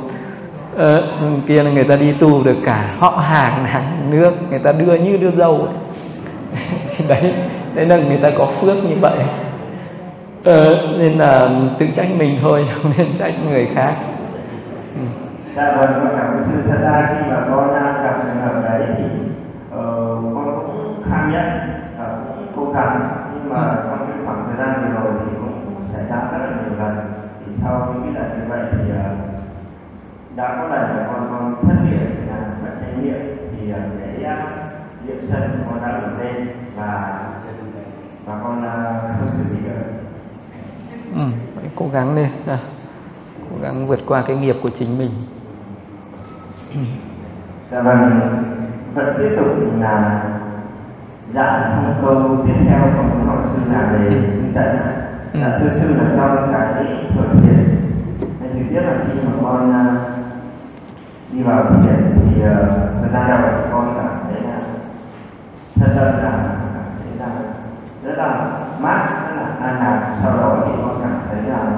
Kia là người ta đi tu được cả họ hàng hàng nước, người ta đưa như đưa dâu ấy. đấy là người ta có phước như vậy. Nên là tự trách mình thôi, không nên trách người khác. Dạ vâng, con cảm ơn sư. Thật ra khi mà con gặp trường hợp đấy thì con cũng kham nhất, cũng cố gắng, nhưng mà trong cái khoảng thời gian vừa rồi thì cũng xảy ra rất là nhiều lần. Thì sau những cái lần như vậy thì đã có lần là con thất nghiệp, là phải trách nhiệm, thì cái niệm sân của con đã nổi lên và con không xử lý được. Phải cố gắng lên, cố gắng vượt qua cái nghiệp của chính mình. Dạ vâng, vẫn tiếp tục là thông câu tiếp theo con muốn hỏi sư là về tinh tấn. Thưa sư là trong cái thời thiền, trực tiếp là khi mà con đi vào thiền thì thời gian đầu con cảm thấy là thật sự là cảm thấy là rất là mát, rất là an lạc. Sau đó thì con cảm thấy là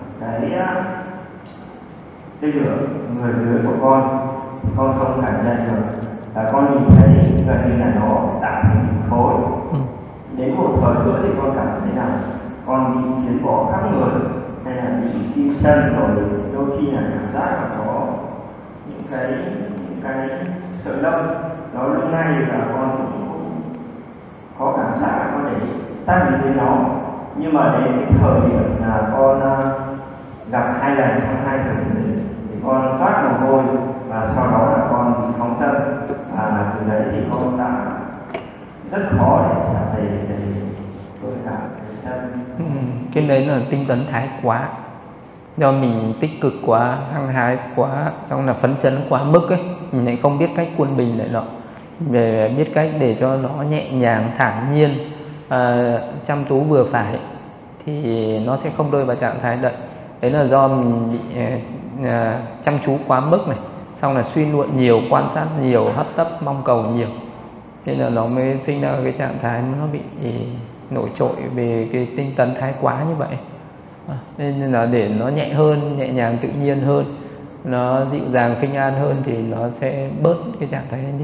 cái lửa người dưới của con không cảm nhận được, và con nhìn thấy gần như là nó tạo thành một khối. Đến một thời nữa thì con cảm thấy là con bị biến bỏ khắp người, hay là bị kim chân, rồi đôi khi là cảm giác là có những cái sợi lông nó lưng ngay, và con cũng có cảm giác là con để tác gì với nó. Nhưng mà đến cái thời điểm là con gặp 2 lần trong 2 thời điểm thì con toát mồ hôi, và sau đó là con bị phóng tâm, và từ đấy thì con đã rất khó để trở về với cả thân. Cái đấy là tinh tấn thái quá, do mình tích cực quá, hăng hái quá, xong là phấn chấn quá mức ấy, mình lại không biết cách quân bình lại nó, để biết cách để cho nó nhẹ nhàng, thản nhiên, chăm chú vừa phải, thì nó sẽ không rơi vào trạng thái đấy là do mình bị chăm chú quá mức này, xong là suy luận nhiều, quan sát nhiều, hấp tấp mong cầu nhiều, nên là nó mới sinh ra cái trạng thái nó bị nổi trội về cái tinh tấn thái quá như vậy. Nên là để nó nhẹ hơn, nhẹ nhàng tự nhiên hơn, nó dịu dàng khinh an hơn thì nó sẽ bớt cái trạng thái ấy đi.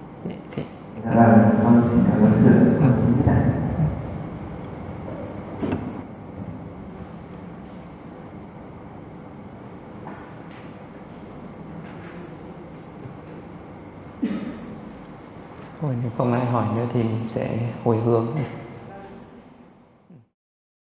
Con xin cảm ơn sư. Con xin biết ạ. Thôi nếu không ai hỏi nữa thì mình sẽ hồi hướng.